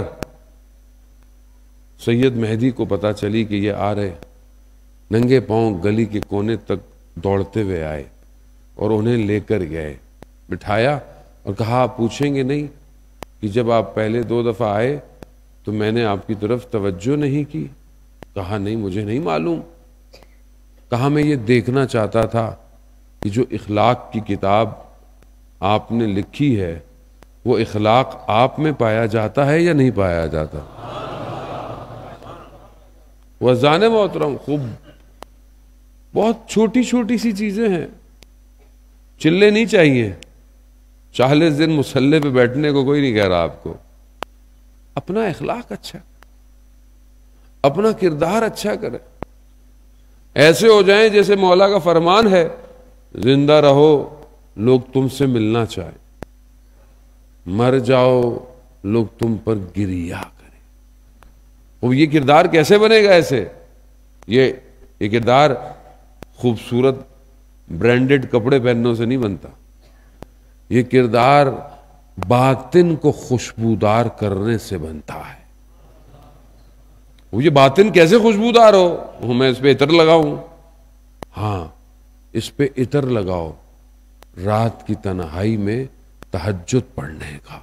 سید مہدی کو پتا چلی کہ یہ آ رہے، ننگے پاؤں گلی کے کونے تک دوڑتے ہوئے آئے اور انہیں لے کر گئے، بٹھایا اور کہا آپ پوچھیں گے نہیں کہ جب آپ پہلے 2 دفعہ آئے تو میں نے آپ کی طرف توجہ نہیں کی؟ کہا نہیں، مجھے نہیں معلوم. کہا میں یہ دیکھنا چاہتا تھا کہ جو اخلاق کی کتاب آپ نے لکھی ہے وہ اخلاق آپ میں پایا جاتا ہے یا نہیں پایا جاتا؟ وزان محترم، خوب بہت چھوٹی چھوٹی سی چیزیں ہیں، چلے نہیں چاہیے. 40 دن مصلے پہ بیٹھنے کو کوئی نہیں کہہ رہا آپ کو. اپنا اخلاق اچھا، اپنا کردار اچھا کرے، ایسے ہو جائیں جیسے مولا کا فرمان ہے، زندہ رہو لوگ تم سے ملنا چاہیں، مر جاؤ لوگ تم پر گریا کریں. وہ یہ کردار کیسے بنے گا؟ ایسے یہ کردار خوبصورت برانڈڈ کپڑے پہننے سے نہیں بنتا. یہ کردار باطن کو خوشبودار کرنے سے بنتا ہے. وہ یہ باطن کیسے خوشبودار ہو؟ میں اس پہ عطر لگاؤں؟ ہاں، اس پہ عطر لگاؤ رات کی تنہائی میں تہجد پڑھنے کا.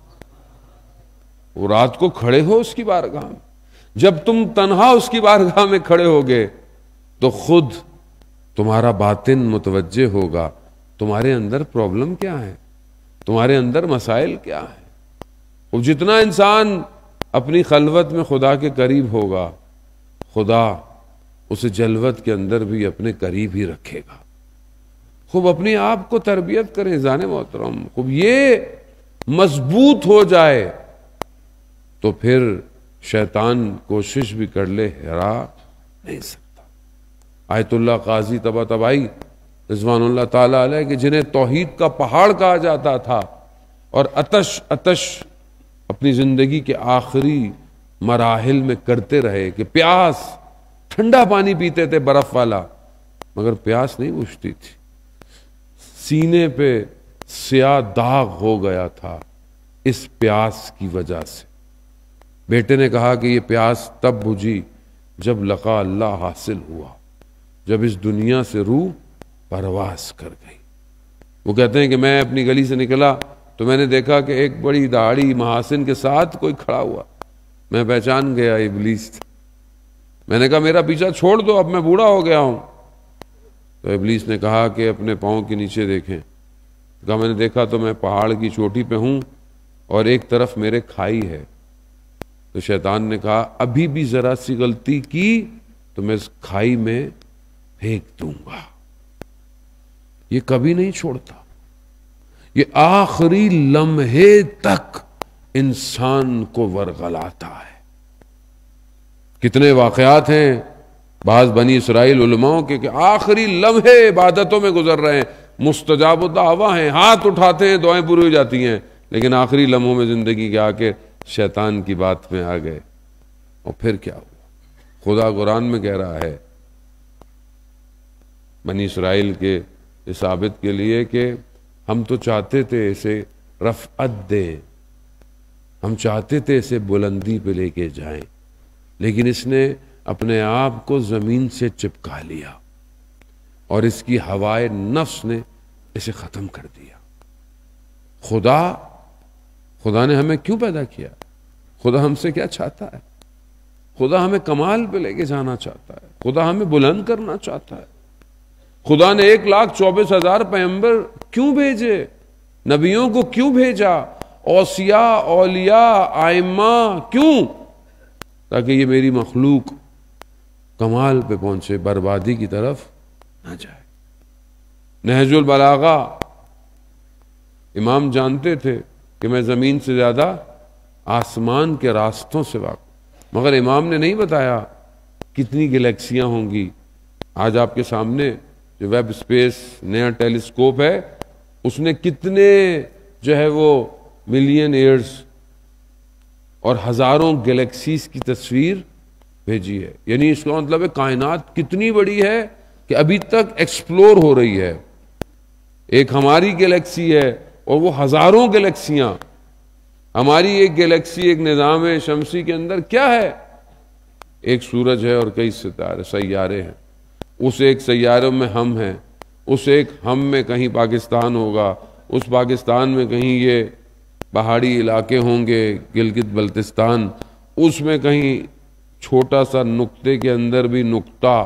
وہ رات کو کھڑے ہو اس کی بارگاہ میں، جب تم تنہا اس کی بارگاہ میں کھڑے ہوگے تو خود تمہارا باطن متوجہ ہوگا تمہارے اندر پرابلم کیا ہے، تمہارے اندر مسائل کیا ہیں. وہ جتنا انسان اپنی خلوت میں خدا کے قریب ہوگا، خدا اسے جلوت کے اندر بھی اپنے قریب ہی رکھے گا. خوب اپنی آپ کو تربیت کریں زان محترم. خوب یہ مضبوط ہو جائے تو پھر شیطان کوشش بھی کر لے ہرا نہیں سکتا. آیت اللہ قاضی طباطبائی رضوان اللہ تعالی علیہ کہ جنہیں توحید کا پہاڑ کہا جاتا تھا اور آتش اپنی زندگی کے آخری مراحل میں کرتے رہے کہ پیاس، ٹھنڈا پانی پیتے تھے برف والا مگر پیاس نہیں بجھتی تھی، سینے پہ سیاہ داغ ہو گیا تھا اس پیاس کی وجہ سے. بیٹے نے کہا کہ یہ پیاس تب بجھی جب لقا اللہ حاصل ہوا، جب اس دنیا سے روح پرواز کر گئی. وہ کہتے ہیں کہ میں اپنی گلی سے نکلا تو میں نے دیکھا کہ ایک بڑی داڑھی محاسن کے ساتھ کوئی کھڑا ہوا. میں پہچان گیا ابلیس تھا. میں نے کہا میرا پیچھا چھوڑ دو، اب میں بوڑھا ہو گیا ہوں. تو ابلیس نے کہا کہ اپنے پاؤں کے نیچے دیکھیں. کہا میں نے دیکھا تو میں پہاڑ کی چوٹی پہ ہوں اور ایک طرف میرے کھائی ہے. تو شیطان نے کہا ابھی بھی ذرا سی غلطی کی تو میں اس کھائی میں پھینک دوں گا. یہ کبھی نہیں چھوڑتا. یہ آخری لمحے تک انسان کو ورغلاتا ہے. کتنے واقعات ہیں بعض بنی اسرائیل علماؤں کے کہ آخری لمحے عبادتوں میں گزر رہے ہیں، مستجاب الدعویٰ ہیں، ہاتھ اٹھاتے ہیں دعائیں پوری ہو جاتی ہیں، لیکن آخری لمحوں میں زندگی کے آ کے شیطان کی بات میں آ گئے. اور پھر کیا ہوا؟ خدا قرآن میں کہہ رہا ہے بنی اسرائیل کے ثابت کے لیے کہ ہم تو چاہتے تھے اسے رفعت دیں، ہم چاہتے تھے اسے بلندی پہ لے کے جائیں، لیکن اس نے اپنے آپ کو زمین سے چپکا لیا اور اس کی ہوائے نفس نے اسے ختم کر دیا. خدا نے ہمیں کیوں پیدا کیا؟ خدا ہم سے کیا چاہتا ہے؟ خدا ہمیں کمال پہ لے کے جانا چاہتا ہے، خدا ہمیں بلند کرنا چاہتا ہے. خدا نے 1,24,000 پیغمبر کیوں بھیجے؟ نبیوں کو کیوں بھیجا؟ اوصیاء، اولیاء، ائمہ کیوں؟ تاکہ یہ میری مخلوق کمال پہ پہنچے، بربادی کی طرف نہ جائے. نہج البلاغہ امام جانتے تھے کہ میں زمین سے زیادہ آسمان کے راستوں سے واقف، مگر امام نے نہیں بتایا کتنی گلیکسیاں ہوں گی. آج آپ کے سامنے جو ویب اسپیس نیا ٹیلیسکوپ ہے، اس نے کتنے جو ہے وہ ملین ایئرز اور ہزاروں گلیکسیز کی تصویر بھیجی ہے. یعنی اس کا مطلب ہے کائنات کتنی بڑی ہے کہ ابھی تک ایکسپلور ہو رہی ہے. ایک ہماری گلیکسی ہے اور وہ ہزاروں گلیکسیاں. ہماری ایک گلیکسی، ایک نظام شمسی کے اندر کیا ہے؟ ایک سورج ہے اور کئی ستارے، سیارے ہیں. اس ایک سیاروں میں ہم ہیں، اس ایک ہم میں کہیں پاکستان ہوگا، اس پاکستان میں کہیں یہ پہاڑی علاقے ہوں گے، گلگت بلتستان، اس میں کہیں چھوٹا سا نقطے کے اندر بھی نقطہ،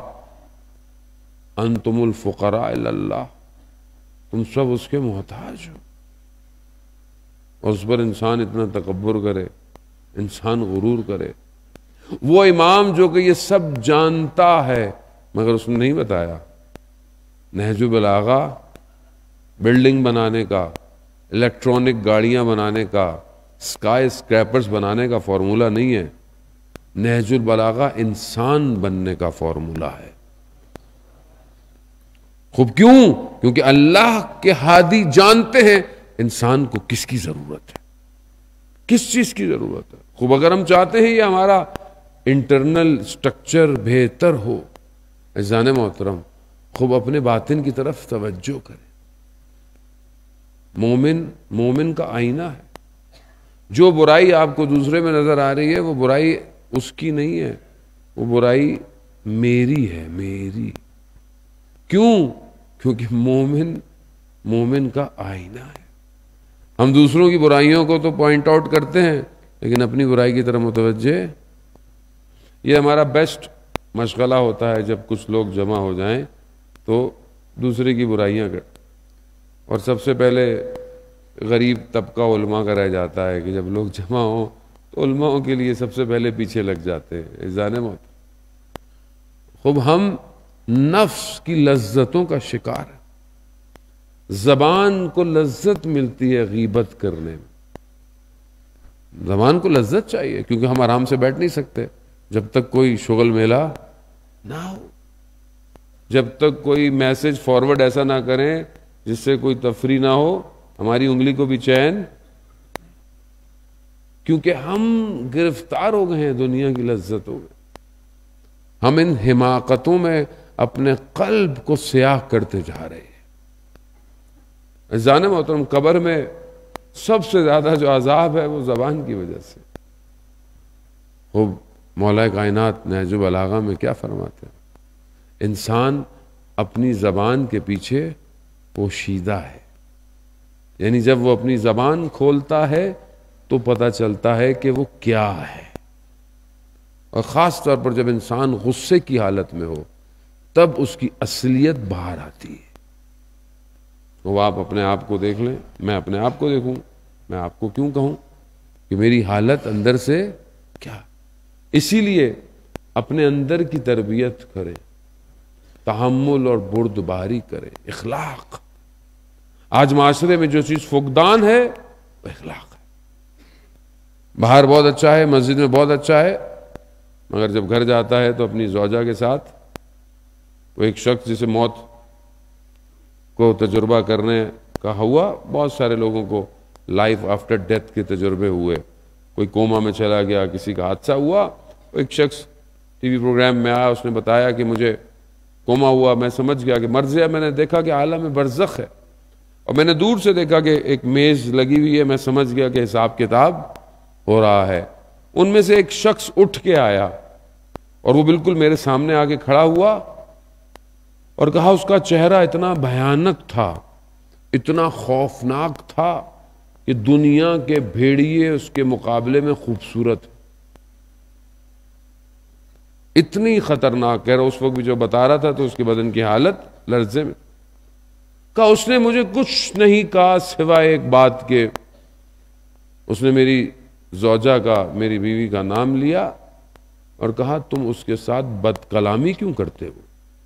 انتم الفقراء الی اللہ، تم سب اس کے محتاج ہو. اور اس پر انسان اتنا تکبر کرے، انسان غرور کرے. وہ امام جو کہ یہ سب جانتا ہے مگر اس نے نہیں بتایا. نہج البلاغہ بلڈنگ بنانے کا، الیکٹرانک گاڑیاں بنانے کا، اسکائی اسکریپرز بنانے کا فارمولہ نہیں ہے. نہج البلاغہ انسان بننے کا فارمولہ ہے. خوب کیوں؟ کیونکہ اللہ کے ہادی جانتے ہیں انسان کو کس کی ضرورت ہے، کس چیز کی ضرورت ہے. خوب اگر ہم چاہتے ہیں یہ ہمارا انٹرنل سٹرکچر بہتر ہو، عزیزان محترم، خوب اپنے باطن کی طرف توجہ کریں. مومن کا آئینہ ہے. جو برائی آپ کو دوسرے میں نظر آ رہی ہے وہ برائی اس کی نہیں ہے، وہ برائی میری ہے، میری. کیوں؟ کیونکہ مومن کا آئینہ ہے. ہم دوسروں کی برائیوں کو تو پوائنٹ آؤٹ کرتے ہیں لیکن اپنی برائی کی طرف متوجہ. یہ ہمارا بیسٹ مشغلہ ہوتا ہے جب کچھ لوگ جمع ہو جائیں تو دوسرے کی برائیاں کر. اور سب سے پہلے غریب طبقہ علماء کا رہ جاتا ہے کہ جب لوگ جمع ہوں تو علماء کے لیے سب سے پہلے پیچھے لگ جاتے ہیں. عزیزان محترم، خوب ہم نفس کی لذتوں کا شکار ہے. زبان کو لذت ملتی ہے غیبت کرنے میں. زبان کو لذت چاہیے کیونکہ ہم آرام سے بیٹھ نہیں سکتے جب تک کوئی شغل میلہ نہ ہو، جب تک کوئی میسج فارورڈ ایسا نہ کریں جس سے کوئی تفریح نہ ہو، ہماری انگلی کو بھی چین. کیونکہ ہم گرفتار ہو گئے ہیں دنیا کی لذتوں میں. ہم ان حماقتوں میں اپنے قلب کو سیاہ کرتے جا رہے ہیں. عزیزان محترم، قبر میں سب سے زیادہ جو عذاب ہے وہ زبان کی وجہ سے. خوب مولا کائنات نہج البلاغہ میں کیا فرماتے ہیں؟ انسان اپنی زبان کے پیچھے پوشیدہ ہے. یعنی جب وہ اپنی زبان کھولتا ہے تو پتہ چلتا ہے کہ وہ کیا ہے. اور خاص طور پر جب انسان غصے کی حالت میں ہو تب اس کی اصلیت باہر آتی ہے. وہ آپ اپنے آپ کو دیکھ لیں، میں اپنے آپ کو دیکھوں، میں آپ کو کیوں کہوں کہ میری حالت اندر سے کیا. اسی لیے اپنے اندر کی تربیت کریں، تحمل اور بردباری کریں، اخلاق. آج معاشرے میں جو چیز فقدان ہے وہ اخلاق ہے. باہر بہت اچھا ہے، مسجد میں بہت اچھا ہے، مگر جب گھر جاتا ہے تو اپنی زوجہ کے ساتھ، وہ ایک شخص جسے موت کو تجربہ کرنے کا ہوا، بہت سارے لوگوں کو لائف آفٹر ڈیتھ کے تجربے ہوئے، کوئی کوما میں چلا گیا، کسی کا حادثہ ہوا. ایک شخص ٹی وی پروگرام میں آیا، اس نے بتایا کہ مجھے کوما ہوا، میں سمجھ گیا کہ مر گیا. میں نے دیکھا کہ عالم برزخ ہے، اور میں نے دور سے دیکھا کہ ایک میز لگی ہوئی ہے، میں سمجھ گیا کہ حساب کتاب ہو رہا ہے. ان میں سے ایک شخص اٹھ کے آیا اور وہ بالکل میرے سامنے آ کے کھڑا ہوا اور کہا، اس کا چہرہ اتنا بھیانک تھا، اتنا خوفناک تھا کہ دنیا کے بھیڑیے اس کے مقابلے میں خوبصورت، اتنی خطرناک. کہہ رہا اس وقت بھی جو بتا رہا تھا تو اس کے بدن کی حالت لرزے میں. کہا اس نے مجھے کچھ نہیں کہا سوائے ایک بات کے، اس نے میری زوجہ کا، میری بیوی کا نام لیا اور کہا، تم اس کے ساتھ بد کلامی کیوں کرتے ہو؟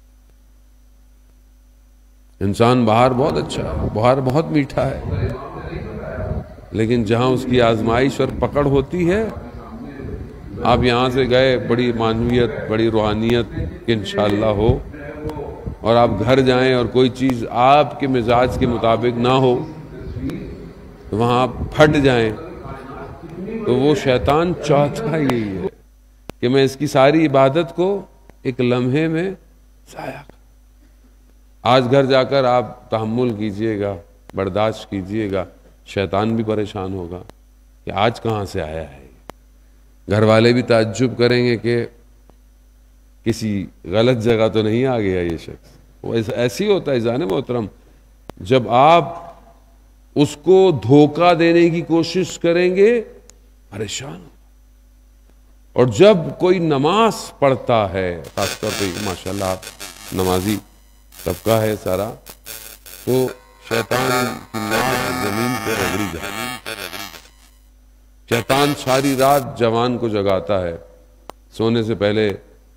انسان باہر بہت اچھا ہے، باہر بہت میٹھا ہے، لیکن جہاں اس کی آزمائش اور پکڑ ہوتی ہے، آپ یہاں سے گئے بڑی معنویت، بڑی روحانیت کہ انشاءاللہ ہو، اور آپ گھر جائیں اور کوئی چیز آپ کے مزاج کے مطابق نہ ہو تو وہاں آپ پھٹ جائیں. تو وہ شیطان چاہتا یہی ہے کہ میں اس کی ساری عبادت کو ایک لمحے میں ضائع کروں. آج گھر جا کر آپ تحمل کیجئے گا، برداشت کیجئے گا، شیطان بھی پریشان ہوگا کہ آج کہاں سے آیا ہے. گھر والے بھی تعجب کریں گے کہ کسی غلط جگہ تو نہیں آ گیا یہ شخص. وہ ایسی ہوتا ہے جان محترم، جب آپ اس کو دھوکہ دینے کی کوشش کریں گے پریشان ہو. اور جب کوئی نماز پڑھتا ہے، خاص طور پہ ماشاءاللہ آپ نمازی طبقہ ہے سارا، تو شیطان کی ناک زمین پہ رگڑی جائے. شیطان ساری رات جوان کو جگاتا ہے، سونے سے پہلے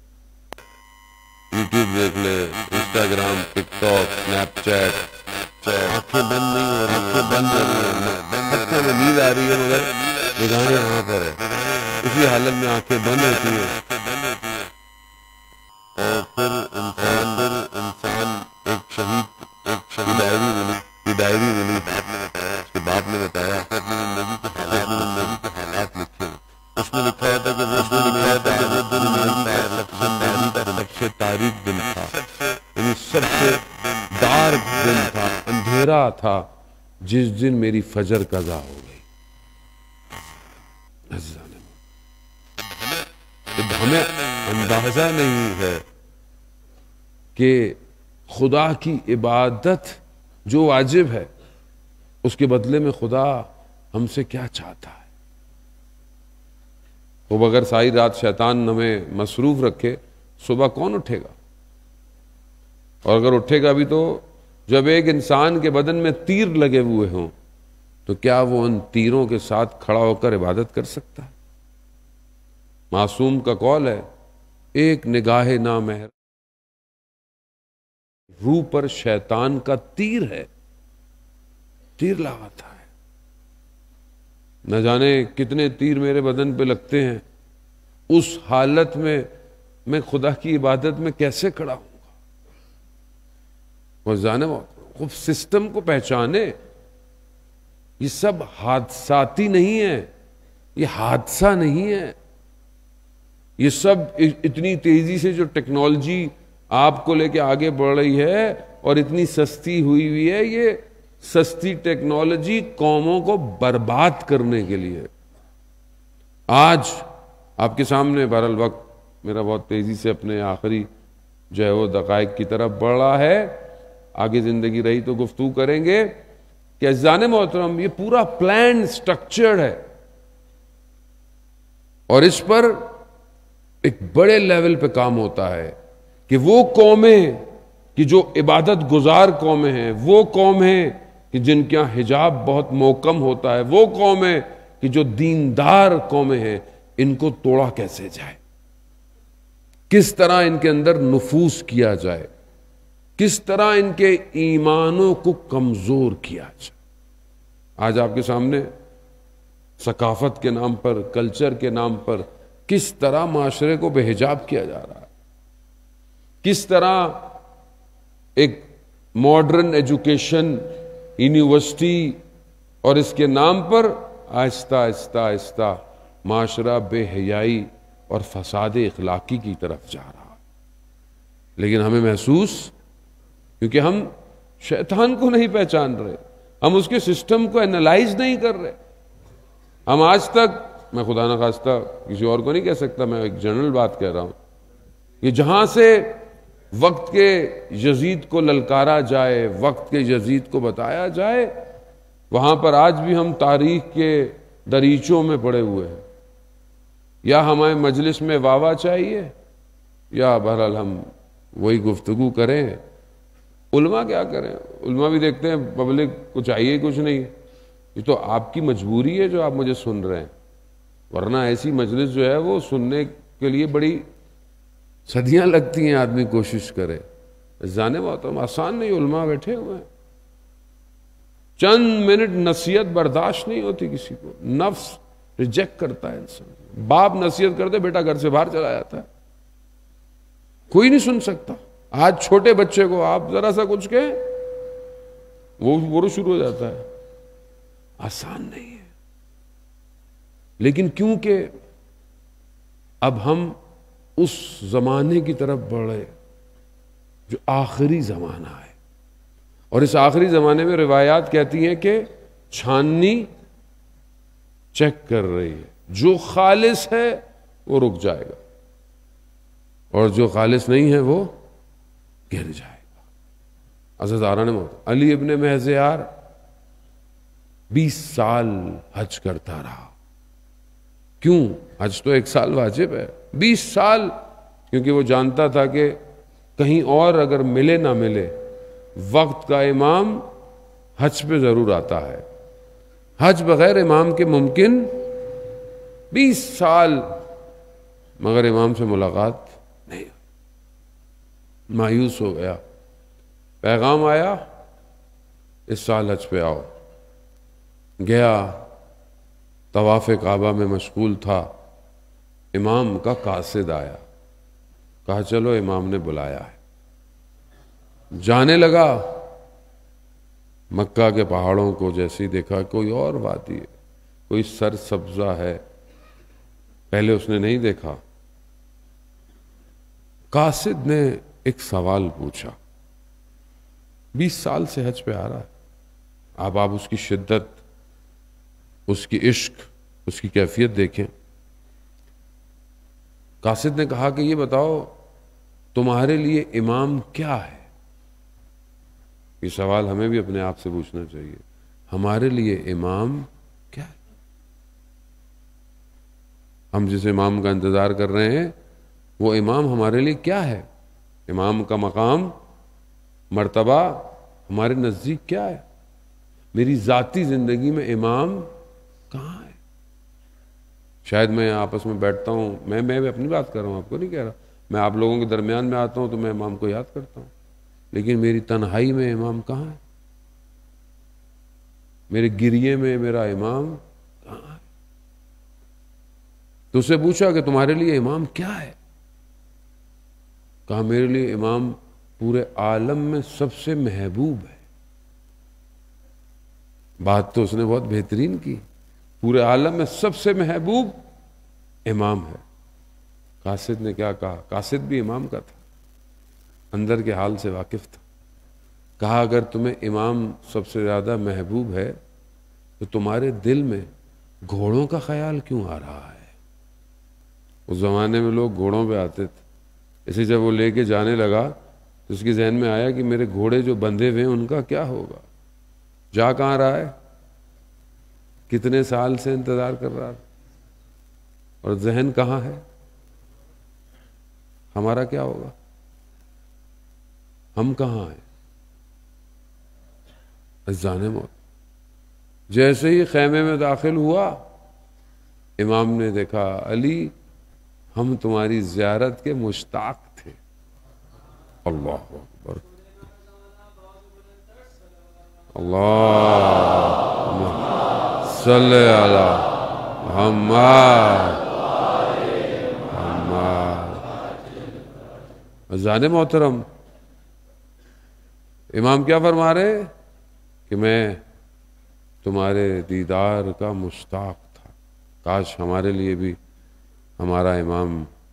یوٹیوب دیکھ لے، Instagram, TikTok, Snapchat, آنکھیں بند نہیں ہو رہی، آنکھیں بند ہو رہی ہیں، اچھا میں نیند آ رہی ہے مگر نگاہیں یہاں پر ہے، اسی حالت میں آنکھیں بند ہوتی ہیں. اور پھر انسان ایک شہید کی ڈائری ملی، اس کے باپ نے بتایا حالات لکھے، اس میں لکھا تھا کہ وہ سب سے تاریک دن تھا، یعنی سب سے ڈارک دن تھا، اندھیرا تھا، جس دن میری فجر قضا ہو گئی. ہمیں اندازہ نہیں ہے کہ خدا کی عبادت جو واجب ہے اس کے بدلے میں خدا ہم سے کیا چاہتا ہے. وہ اگر ساری رات شیطان ہمیں مصروف رکھے، صبح کون اٹھے گا؟ اور اگر اٹھے گا بھی تو جب ایک انسان کے بدن میں تیر لگے ہوئے ہوں تو کیا وہ ان تیروں کے ساتھ کھڑا ہو کر عبادت کر سکتا ہے؟ معصوم کا قول ہے، ایک نگاہ نامحرم روح پر شیطان کا تیر ہے، تیر لگاتا ہے. نہ جانے کتنے تیر میرے بدن پہ لگتے ہیں، اس حالت میں میں خدا کی عبادت میں کیسے کھڑا ہوں گا؟ وہ جانے خوب سسٹم کو پہچانے. یہ سب حادثاتی نہیں ہے، یہ حادثہ نہیں ہے. یہ سب اتنی تیزی سے جو ٹیکنالوجی آپ کو لے کے آگے بڑھ رہی ہے اور اتنی سستی ہوئی ہے، یہ سستی ٹیکنالوجی قوموں کو برباد کرنے کے لیے. آج آپ کے سامنے بہرحال وقت میرا بہت تیزی سے اپنے آخری جو ہے وہ دقائق کی طرف بڑھ رہا ہے، آگے زندگی رہی تو گفتگو کریں گے کہ عزیزان محترم یہ پورا پلان سٹرکچرڈ ہے، اور اس پر ایک بڑے لیول پہ کام ہوتا ہے کہ وہ قومیں کہ جو عبادت گزار قومیں ہیں، وہ قوم ہیں کہ جن کا حجاب بہت محکم ہوتا ہے، وہ قومیں کہ جو دیندار قومیں ہیں، ان کو توڑا کیسے جائے، کس طرح ان کے اندر نفوذ کیا جائے. کس طرح ان کے ایمانوں کو کمزور کیا جائے. آج آپ کے سامنے ثقافت کے نام پر، کلچر کے نام پر کس طرح معاشرے کو بے حجاب کیا جا رہا ہے، کس طرح ایک ماڈرن ایجوکیشن یونیورسٹی اور اس کے نام پر آہستہ آہستہ آہستہ معاشرہ بے حیائی اور فساد اخلاقی کی طرف جا رہا. لیکن ہمیں محسوس، کیونکہ ہم شیطان کو نہیں پہچان رہے، ہم اس کے سسٹم کو انالائز نہیں کر رہے. ہم آج تک، میں خدا نخواستہ کسی اور کو نہیں کہہ سکتا، میں ایک جنرل بات کہہ رہا ہوں، کہ جہاں سے وقت کے یزید کو للکارا جائے، وقت کے یزید کو بتایا جائے، وہاں پر آج بھی ہم تاریخ کے دریچوں میں پڑے ہوئے ہیں. یا ہمیں مجلس میں واوا چاہیے، یا بہرحال ہم وہی گفتگو کریں. علماء کیا کریں؟ علماء بھی دیکھتے ہیں پبلک کو چاہیے کچھ نہیں. یہ تو آپ کی مجبوری ہے جو آپ مجھے سن رہے ہیں، ورنہ ایسی مجلس جو ہے وہ سننے کے لیے بڑی صدیاں لگتی ہیں، آدمی کوشش کرے. جانے بات آسان نہیں. علماء بیٹھے ہوئے ہیں، چند منٹ نصیحت برداشت نہیں ہوتی کسی کو، نفس ریجیکٹ کرتا ہے انسان. باپ نصیحت کرتے، بیٹا گھر سے باہر چلا جاتا ہے، کوئی نہیں سن سکتا. آج چھوٹے بچے کو آپ ذرا سا کچھ کہیں وہ شروع ہو جاتا ہے. آسان نہیں ہے. لیکن کیونکہ اب ہم اس زمانے کی طرف بڑھے جو آخری زمانہ ہے، اور اس آخری زمانے میں روایات کہتی ہیں کہ چھاننی چیک کر رہی ہے. جو خالص ہے وہ رک جائے گا، اور جو خالص نہیں ہے وہ گر جائے گا. عزیزاران محترم، علی ابن مہذیار 20 سال حج کرتا رہا. کیوں؟ حج تو 1 سال واجب ہے، 20 سال، کیونکہ وہ جانتا تھا کہ کہیں اور اگر ملے نہ ملے، وقت کا امام حج پہ ضرور آتا ہے. حج بغیر امام کے ممکن. 20 سال مگر امام سے ملاقات نہیں. مایوس ہو گیا. پیغام آیا، اس سال حج پہ آؤ. گیا، طواف کعبہ میں مشغول تھا. امام کا قاصد آیا، کہا چلو امام نے بلایا ہے. جانے لگا. مکہ کے پہاڑوں کو جیسے ہی دیکھا کوئی اور وادی ہے، کوئی سر سبزہ ہے، پہلے اس نے نہیں دیکھا. قاصد نے ایک سوال پوچھا. 20 سال سے حج پہ آ رہا ہے. اب آپ اس کی شدت، اس کی عشق، اس کی کیفیت دیکھیں. قاصد نے کہا کہ یہ بتاؤ تمہارے لیے امام کیا ہے؟ یہ سوال ہمیں بھی اپنے آپ سے پوچھنا چاہیے. ہمارے لیے امام کیا ہے؟ ہم جس امام کا انتظار کر رہے ہیں وہ امام ہمارے لیے کیا ہے؟ امام کا مقام، مرتبہ ہمارے نزدیک کیا ہے؟ میری ذاتی زندگی میں امام کہاں ہے؟ شاید میں آپس میں بیٹھتا ہوں، میں اپنی بات کر رہا ہوں، آپ کو نہیں کہہ رہا. میں آپ لوگوں کے درمیان میں آتا ہوں تو میں امام کو یاد کرتا ہوں، لیکن میری تنہائی میں امام کہاں ہے؟ میرے گریے میں میرا امام کہاں ہے؟ تو اسے پوچھا کہ تمہارے لیے امام کیا ہے؟ کہا میرے لیے امام پورے عالم میں سب سے محبوب ہے. بات تو اس نے بہت بہترین کی. پورے عالم میں سب سے محبوب امام ہے. قاصد نے کیا کہا؟ قاصد بھی امام کا تھا، اندر کے حال سے واقف تھا. کہا اگر تمہیں امام سب سے زیادہ محبوب ہے تو تمہارے دل میں گھوڑوں کا خیال کیوں آ رہا ہے؟ اس زمانے میں لوگ گھوڑوں پہ آتے تھے. اسے جب وہ لے کے جانے لگا تو اس کے ذہن میں آیا کہ میرے گھوڑے جو بندھے ہوئے ہیں ان کا کیا ہوگا؟ جا کہاں رہا ہے؟ کتنے سال سے انتظار کر رہا تھا، اور ذہن کہاں ہے؟ ہمارا کیا ہوگا؟ ہم کہاں ہیں؟ عزیزان موت، جیسے ہی خیمے میں داخل ہوا، امام نے دیکھا علی ہم تمہاری زیارت کے مشتاق تھے. اللہ اکبر. اللہم صلی علی محمد۔ عزیزان محترم، امام کیا فرما رہے کہ میں تمہارے دیدار کا مشتاق تھا، کاش ہمارے لیے بھی ہمارا امام۔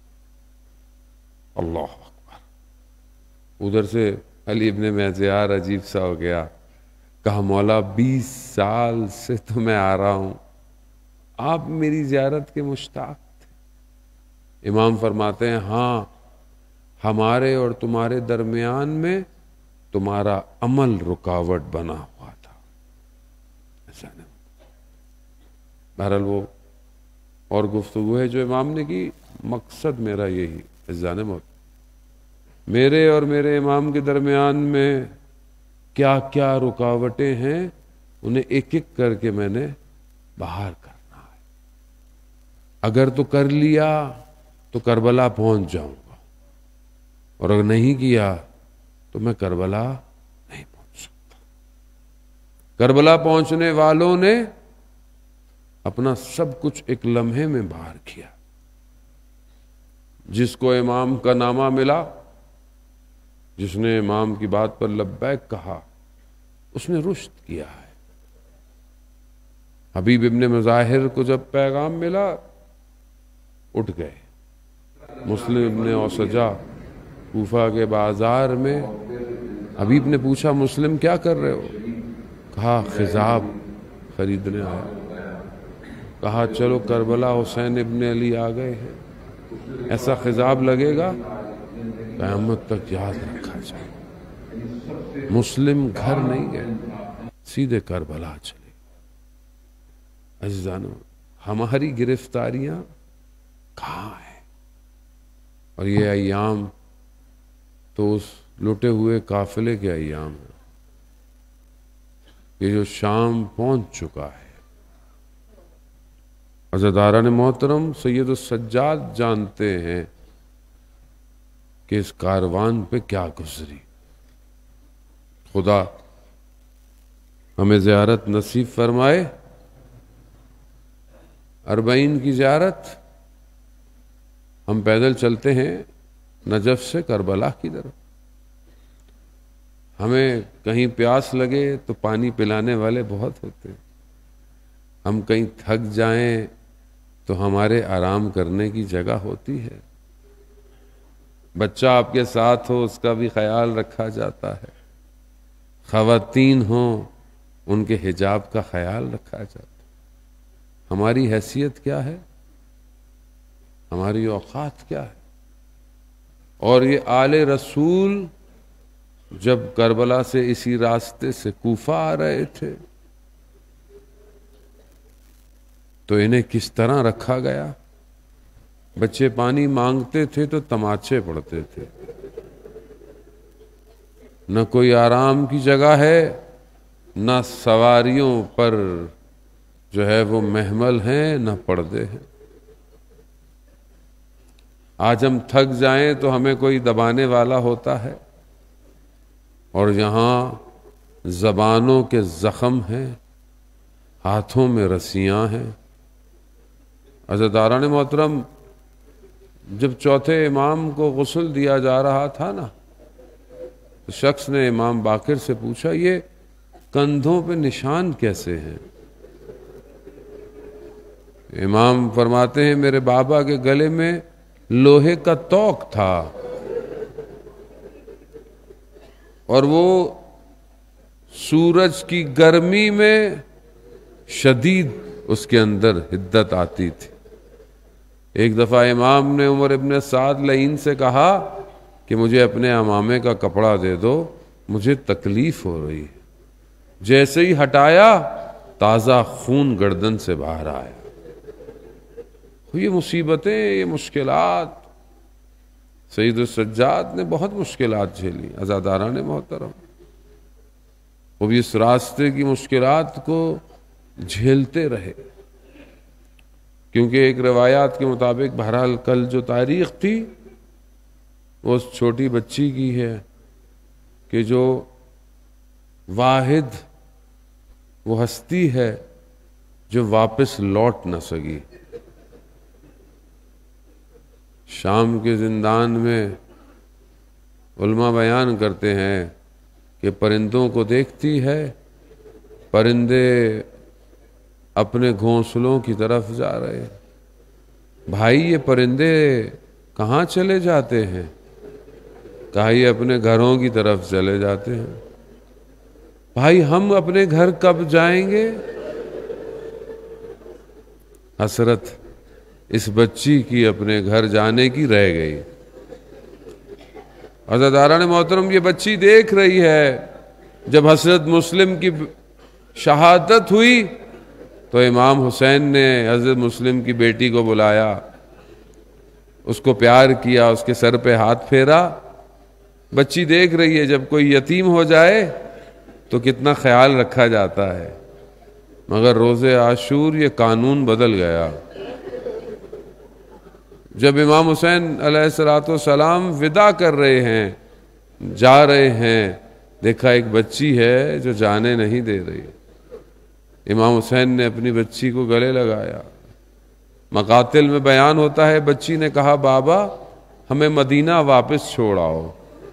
اللہ اکبر۔ ادھر سے علی ابن معزیار عجیب سا ہو گیا، کہا مولا 20 سال سے تو میں آ رہا ہوں، آپ میری زیارت کے مشتاق تھے۔ امام فرماتے ہیں ہاں، ہمارے اور تمہارے درمیان میں تمہارا عمل رکاوٹ بنا ہوا تھا۔ ایسا نہیں، بہرحال وہ اور گفتگو ہے جو امام نے کی، مقصد میرا یہی عزیزان محترم، میرے اور میرے امام کے درمیان میں کیا کیا رکاوٹیں ہیں انہیں ایک ایک کر کے میں نے باہر کرنا ہے۔ اگر تو کر لیا تو کربلا پہنچ جاؤں گا، اور اگر نہیں کیا تو میں کربلا نہیں پہنچ سکتا۔ کربلا پہنچنے والوں نے اپنا سب کچھ ایک لمحے میں باہر کیا۔ جس کو امام کا نامہ ملا، جس نے امام کی بات پر لبیک کہا، اس نے رشد کیا ہے۔ حبیب ابن مظاہر کو جب پیغام ملا اٹھ گئے۔ مسلم ابن اوسجا کوفہ کے بازار میں حبیب نے پوچھا مسلم کیا کر رہے ہو؟ کہا خضاب خریدنے آیا۔ کہا چلو کربلا حسین ابن علی آ گئے ہیں، ایسا خضاب لگے گا قیامت تک یاد رکھا جائے۔ مسلم گھر نہیں گئے، سیدھے کربلا چلے۔ عزیزانو، ہماری گرفتاریاں کہاں ہیں؟ اور یہ ایام تو اس لٹے ہوئے قافلے کے ایام ہیں، یہ جو شام پہنچ چکا ہے۔ عزیزان محترم، سید السجاد جانتے ہیں کہ اس کاروان پہ کیا گزری۔ خدا ہمیں زیارت نصیب فرمائے، 40 کی زیارت۔ ہم پیدل چلتے ہیں نجف سے کربلا کی طرف، ہمیں کہیں پیاس لگے تو پانی پلانے والے بہت ہوتے ہیں، ہم کہیں تھک جائیں تو ہمارے آرام کرنے کی جگہ ہوتی ہے، بچہ آپ کے ساتھ ہو اس کا بھی خیال رکھا جاتا ہے، خواتین ہوں ان کے حجاب کا خیال رکھا جاتا ہے۔ ہماری حیثیت کیا ہے؟ ہماری اوقات کیا ہے؟ اور یہ آل رسول جب کربلا سے اسی راستے سے کوفہ آ رہے تھے تو انہیں کس طرح رکھا گیا؟ بچے پانی مانگتے تھے تو تماچے پڑتے تھے، نہ کوئی آرام کی جگہ ہے، نہ سواریوں پر جو ہے وہ محمل ہیں، نہ پردے ہیں۔ آج ہم تھک جائیں تو ہمیں کوئی دبانے والا ہوتا ہے، اور یہاں زبانوں کے زخم ہیں، ہاتھوں میں رسیاں ہیں۔ عزیزان محترم، جب چوتھے امام کو غسل دیا جا رہا تھا نا، تو شخص نے امام باقر سے پوچھا یہ کندھوں پہ نشان کیسے ہیں؟ امام فرماتے ہیں میرے بابا کے گلے میں لوہے کا توق تھا، اور وہ سورج کی گرمی میں شدید اس کے اندر حدت آتی تھی۔ ایک دفعہ امام نے عمر ابن سعد لعین سے کہا کہ مجھے اپنے عمامے کا کپڑا دے دو، مجھے تکلیف ہو رہی ہے۔ جیسے ہی ہٹایا تازہ خون گردن سے باہر آیا۔ یہ مصیبتیں، یہ مشکلات، سید السجاد نے بہت مشکلات جھیلی۔ عزاداران محترم، وہ بھی اس راستے کی مشکلات کو جھیلتے رہے، کیونکہ ایک روایات کے مطابق بہرحال کل جو تاریخ تھی وہ اس چھوٹی بچی کی ہے کہ جو واحد وہ ہستی ہے جو واپس لوٹ نہ سکی۔ شام کے زندان میں علماء بیان کرتے ہیں کہ پرندوں کو دیکھتی ہے، پرندے اپنے گھونسلوں کی طرف جا رہے ہیں۔ بھائی یہ پرندے کہاں چلے جاتے ہیں؟ کہا یہ اپنے گھروں کی طرف چلے جاتے ہیں۔ بھائی ہم اپنے گھر کب جائیں گے؟ حسرت اس بچی کی اپنے گھر جانے کی رہ گئی۔ عزیزان محترم، یہ بچی دیکھ رہی ہے جب حضرت مسلم کی شہادت ہوئی تو امام حسین نے حضرت مسلم کی بیٹی کو بلایا، اس کو پیار کیا، اس کے سر پہ ہاتھ پھیرا۔ بچی دیکھ رہی ہے جب کوئی یتیم ہو جائے تو کتنا خیال رکھا جاتا ہے، مگر روز عاشور یہ قانون بدل گیا۔ جب امام حسین علیہ السلام وداع کر رہے ہیں، جا رہے ہیں، دیکھا ایک بچی ہے جو جانے نہیں دے رہی۔ امام حسین نے اپنی بچی کو گلے لگایا۔ مقاتل میں بیان ہوتا ہے بچی نے کہا بابا ہمیں مدینہ واپس چھوڑ آؤ۔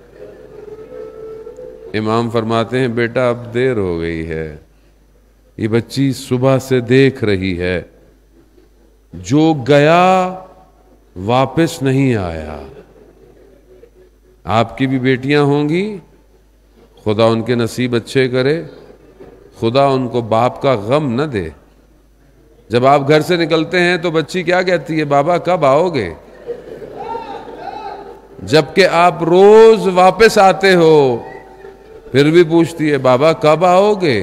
امام فرماتے ہیں بیٹا اب دیر ہو گئی ہے، یہ بچی صبح سے دیکھ رہی ہے، جو گیا واپس نہیں آیا۔ آپ کی بھی بیٹیاں ہوں گی، خدا ان کے نصیب اچھے کرے، خدا ان کو باپ کا غم نہ دے۔ جب آپ گھر سے نکلتے ہیں تو بچی کیا کہتی ہے؟ بابا کب آؤ گے؟ جبکہ آپ روز واپس آتے ہو پھر بھی پوچھتی ہے بابا کب آؤ گے؟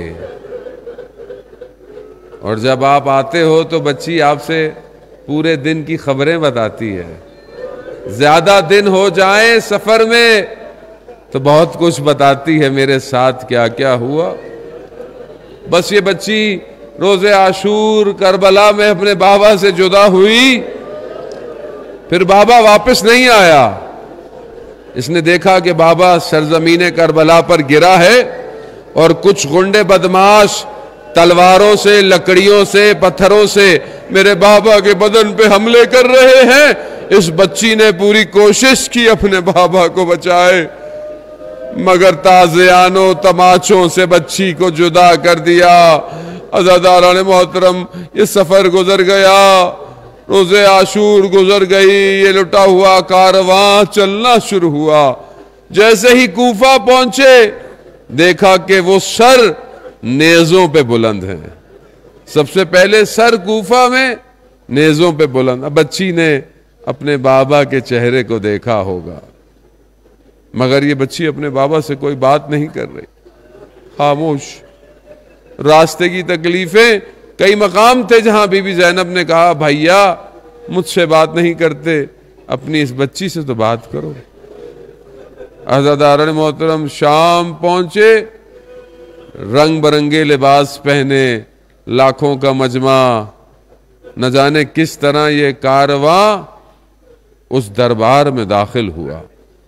اور جب آپ آتے ہو تو بچی آپ سے پورے دن کی خبریں بتاتی ہے۔ زیادہ دن ہو جائیں سفر میں تو بہت کچھ بتاتی ہے، میرے ساتھ کیا کیا ہوا۔ بس یہ بچی روز عاشور کربلا میں اپنے بابا سے جدا ہوئی، پھر بابا واپس نہیں آیا۔ اس نے دیکھا کہ بابا سرزمین کربلا پر گرا ہے اور کچھ غنڈے بدماش تلواروں سے، لکڑیوں سے، پتھروں سے میرے بابا کے بدن پہ حملے کر رہے ہیں۔ اس بچی نے پوری کوشش کی اپنے بابا کو بچائے، مگر تازیانوں تماچوں سے بچی کو جدا کر دیا۔ عزیزان محترم، یہ سفر گزر گیا، روز عاشور گزر گئی، یہ لٹا ہوا کارواں چلنا شروع ہوا۔ جیسے ہی کوفہ پہنچے دیکھا کہ وہ سر نیزوں پہ بلند ہیں۔ سب سے پہلے سر کوفہ میں نیزوں پہ بلند۔ اب بچی نے اپنے بابا کے چہرے کو دیکھا ہوگا، مگر یہ بچی اپنے بابا سے کوئی بات نہیں کر رہی، خاموش۔ راستے کی تکلیفیں، کئی مقام تھے جہاں بی بی زینب نے کہا بھائیا مجھ سے بات نہیں کرتے، اپنی اس بچی سے تو بات کرو۔ عزیزان محترم، شام پہنچے، رنگ برنگے لباس پہنے، لاکھوں کا مجمع، نہ جانے کس طرح یہ کارواں اس دربار میں داخل ہوا۔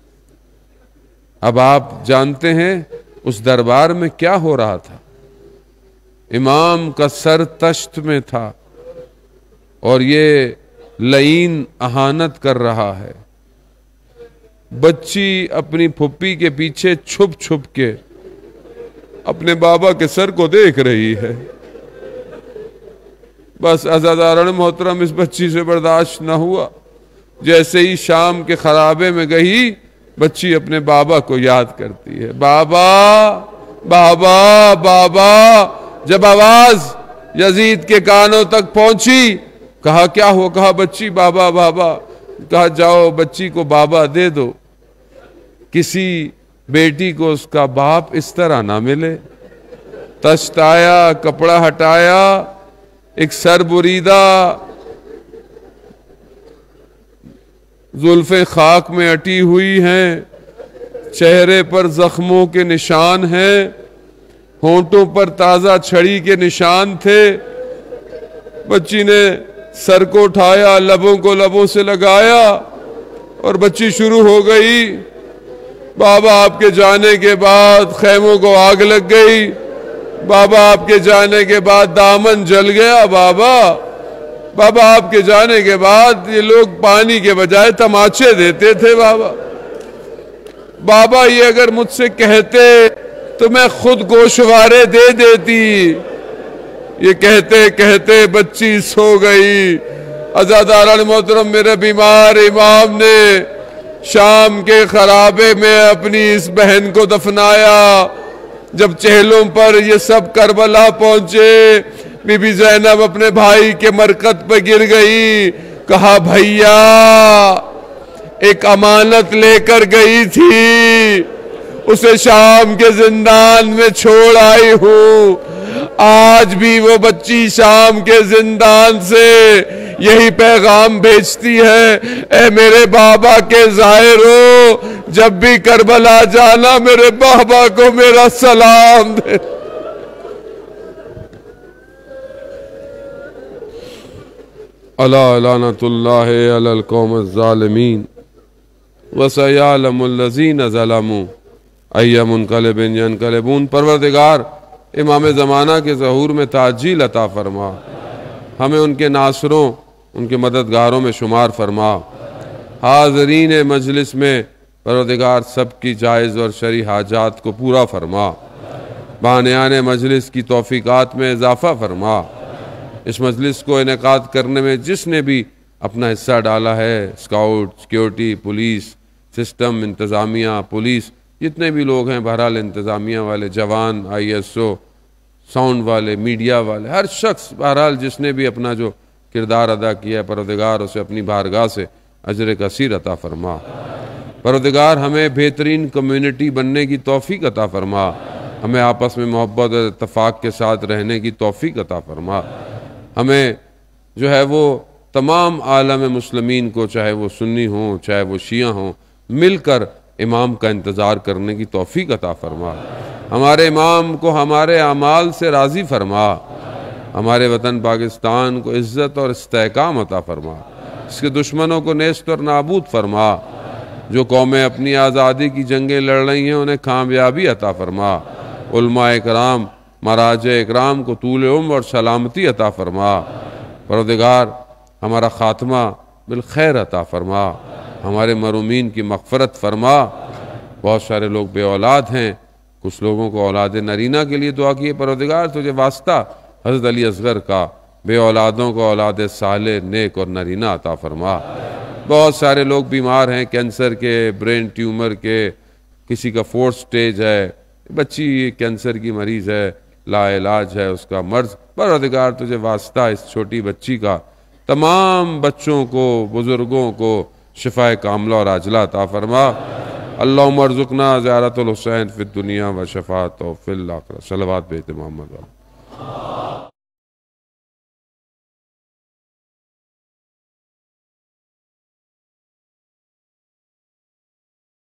اب آپ جانتے ہیں اس دربار میں کیا ہو رہا تھا۔ امام کا سر تشت میں تھا اور یہ لعین اہانت کر رہا ہے۔ بچی اپنی پھپھی کے پیچھے چھپ چھپ کے اپنے بابا کے سر کو دیکھ رہی ہے۔ بس عزیزان محترم، اس بچی سے برداشت نہ ہوا، جیسے ہی شام کے خرابے میں گئی بچی اپنے بابا کو یاد کرتی ہے، بابا بابا بابا۔ جب آواز یزید کے کانوں تک پہنچی، کہا کیا ہو؟ کہا بچی بابا بابا۔ کہا جاؤ بچی کو بابا دے دو۔ کسی بیٹی کو اس کا باپ اس طرح نہ ملے۔ تشت آیا، کپڑا ہٹایا، ایک سر بریدہ، زلفیں خاک میں اٹی ہوئی ہیں، چہرے پر زخموں کے نشان ہیں، ہونٹوں پر تازہ چھڑی کے نشان تھے۔ بچی نے سر کو اٹھایا، لبوں کو لبوں سے لگایا اور بچی شروع ہو گئی، بابا آپ کے جانے کے بعد خیموں کو آگ لگ گئی، بابا آپ کے جانے کے بعد دامن جل گیا بابا آپ کے جانے کے بعد یہ لوگ پانی کے بجائے تماچے دیتے تھے بابا یہ اگر مجھ سے کہتے تو میں خود گوشوارے دے دیتی. یہ کہتے کہتے بچی سو گئی. عزاداران محترم، میرے بیمار امام نے شام کے خرابے میں اپنی اس بہن کو دفنایا. جب چہلوں پر یہ سب کربلا پہنچے، بی بی زینب اپنے بھائی کے مرکز پہ گر گئی. کہا بھیا ایک امانت لے کر گئی تھی، اسے شام کے زندان میں چھوڑ آئی ہوں. آج بھی وہ بچی شام کے زندان سے یہی پیغام بھیجتی ہے، اے میرے بابا کے زائرو، جب بھی کربلا جانا میرے بابا کو میرا سلام دے. الا لعنت اللہ علی القوم الظالمین وسیعلم الذین ظلموا ای منقلب ینقلبون. پروردگار امام زمانہ کے ظہور میں تعجیل عطا فرما، ہمیں ان کے ناصروں ان کے مددگاروں میں شمار فرما. حاضرین مجلس میں پروردگار سب کی جائز اور شرعی حاجات کو پورا فرما. بانیان مجلس کی توفیقات میں اضافہ فرما. اس مجلس کو انعقاد کرنے میں جس نے بھی اپنا حصہ ڈالا ہے، اسکاؤٹ، سیکیورٹی، پولیس سسٹم، انتظامیہ، پولیس، جتنے بھی لوگ ہیں، بہرحال انتظامیہ والے، جوان، آئی ایس او، ساؤنڈ والے، میڈیا والے، ہر شخص بہرحال جس نے بھی اپنا جو کردار ادا کیا ہے، پروردگار اسے اپنی بارگاہ سے اجر کثیر عطا فرما. پروردگار ہمیں بہترین کمیونٹی بننے کی توفیق عطا فرما. ہمیں آپس میں محبت اور اتفاق کے ساتھ رہنے کی توفیق عطا فرما. ہمیں جو ہے وہ تمام عالم مسلمین کو، چاہے وہ سنی ہوں چاہے وہ شیعہ ہوں، مل کر امام کا انتظار کرنے کی توفیق عطا فرما. ہمارے امام کو ہمارے اعمال سے راضی فرما. ہمارے وطن پاکستان کو عزت اور استحکام عطا فرما. اس کے دشمنوں کو نیست اور نابود فرما. جو قومیں اپنی آزادی کی جنگیں لڑ رہی ہیں انہیں کامیابی عطا فرما. علماء اکرام، مراجع اکرام کو طول عمر اور سلامتی عطا فرما. پروردگار ہمارا خاتمہ بالخیر عطا فرما. ہمارے مرحومین کی مغفرت فرما. بہت سارے لوگ بے اولاد ہیں، کچھ لوگوں کو اولاد نرینہ کے لیے دعا کیے. پروردگار تجھے واسطہ حضرت علی اصغر کا، بے اولادوں کو اولاد صالح، نیک اور نرینہ عطا فرما. بہت سارے لوگ بیمار ہیں، کینسر کے، برین ٹیومر کے، کسی کا 4th سٹیج ہے، بچی کینسر کی مریض ہے، لا علاج ہے اس کا مرض. پروردگار تجھے واسطہ اس چھوٹی بچی کا تمام بچوں کو، بزرگوں کو شفاء کاملہ اور عاجلہ عطا فرما. اللہم ارزقنا زیارت الحسین فی الدنیا و شفاعتہ فی الآخرہ. صلوات بیت محمد.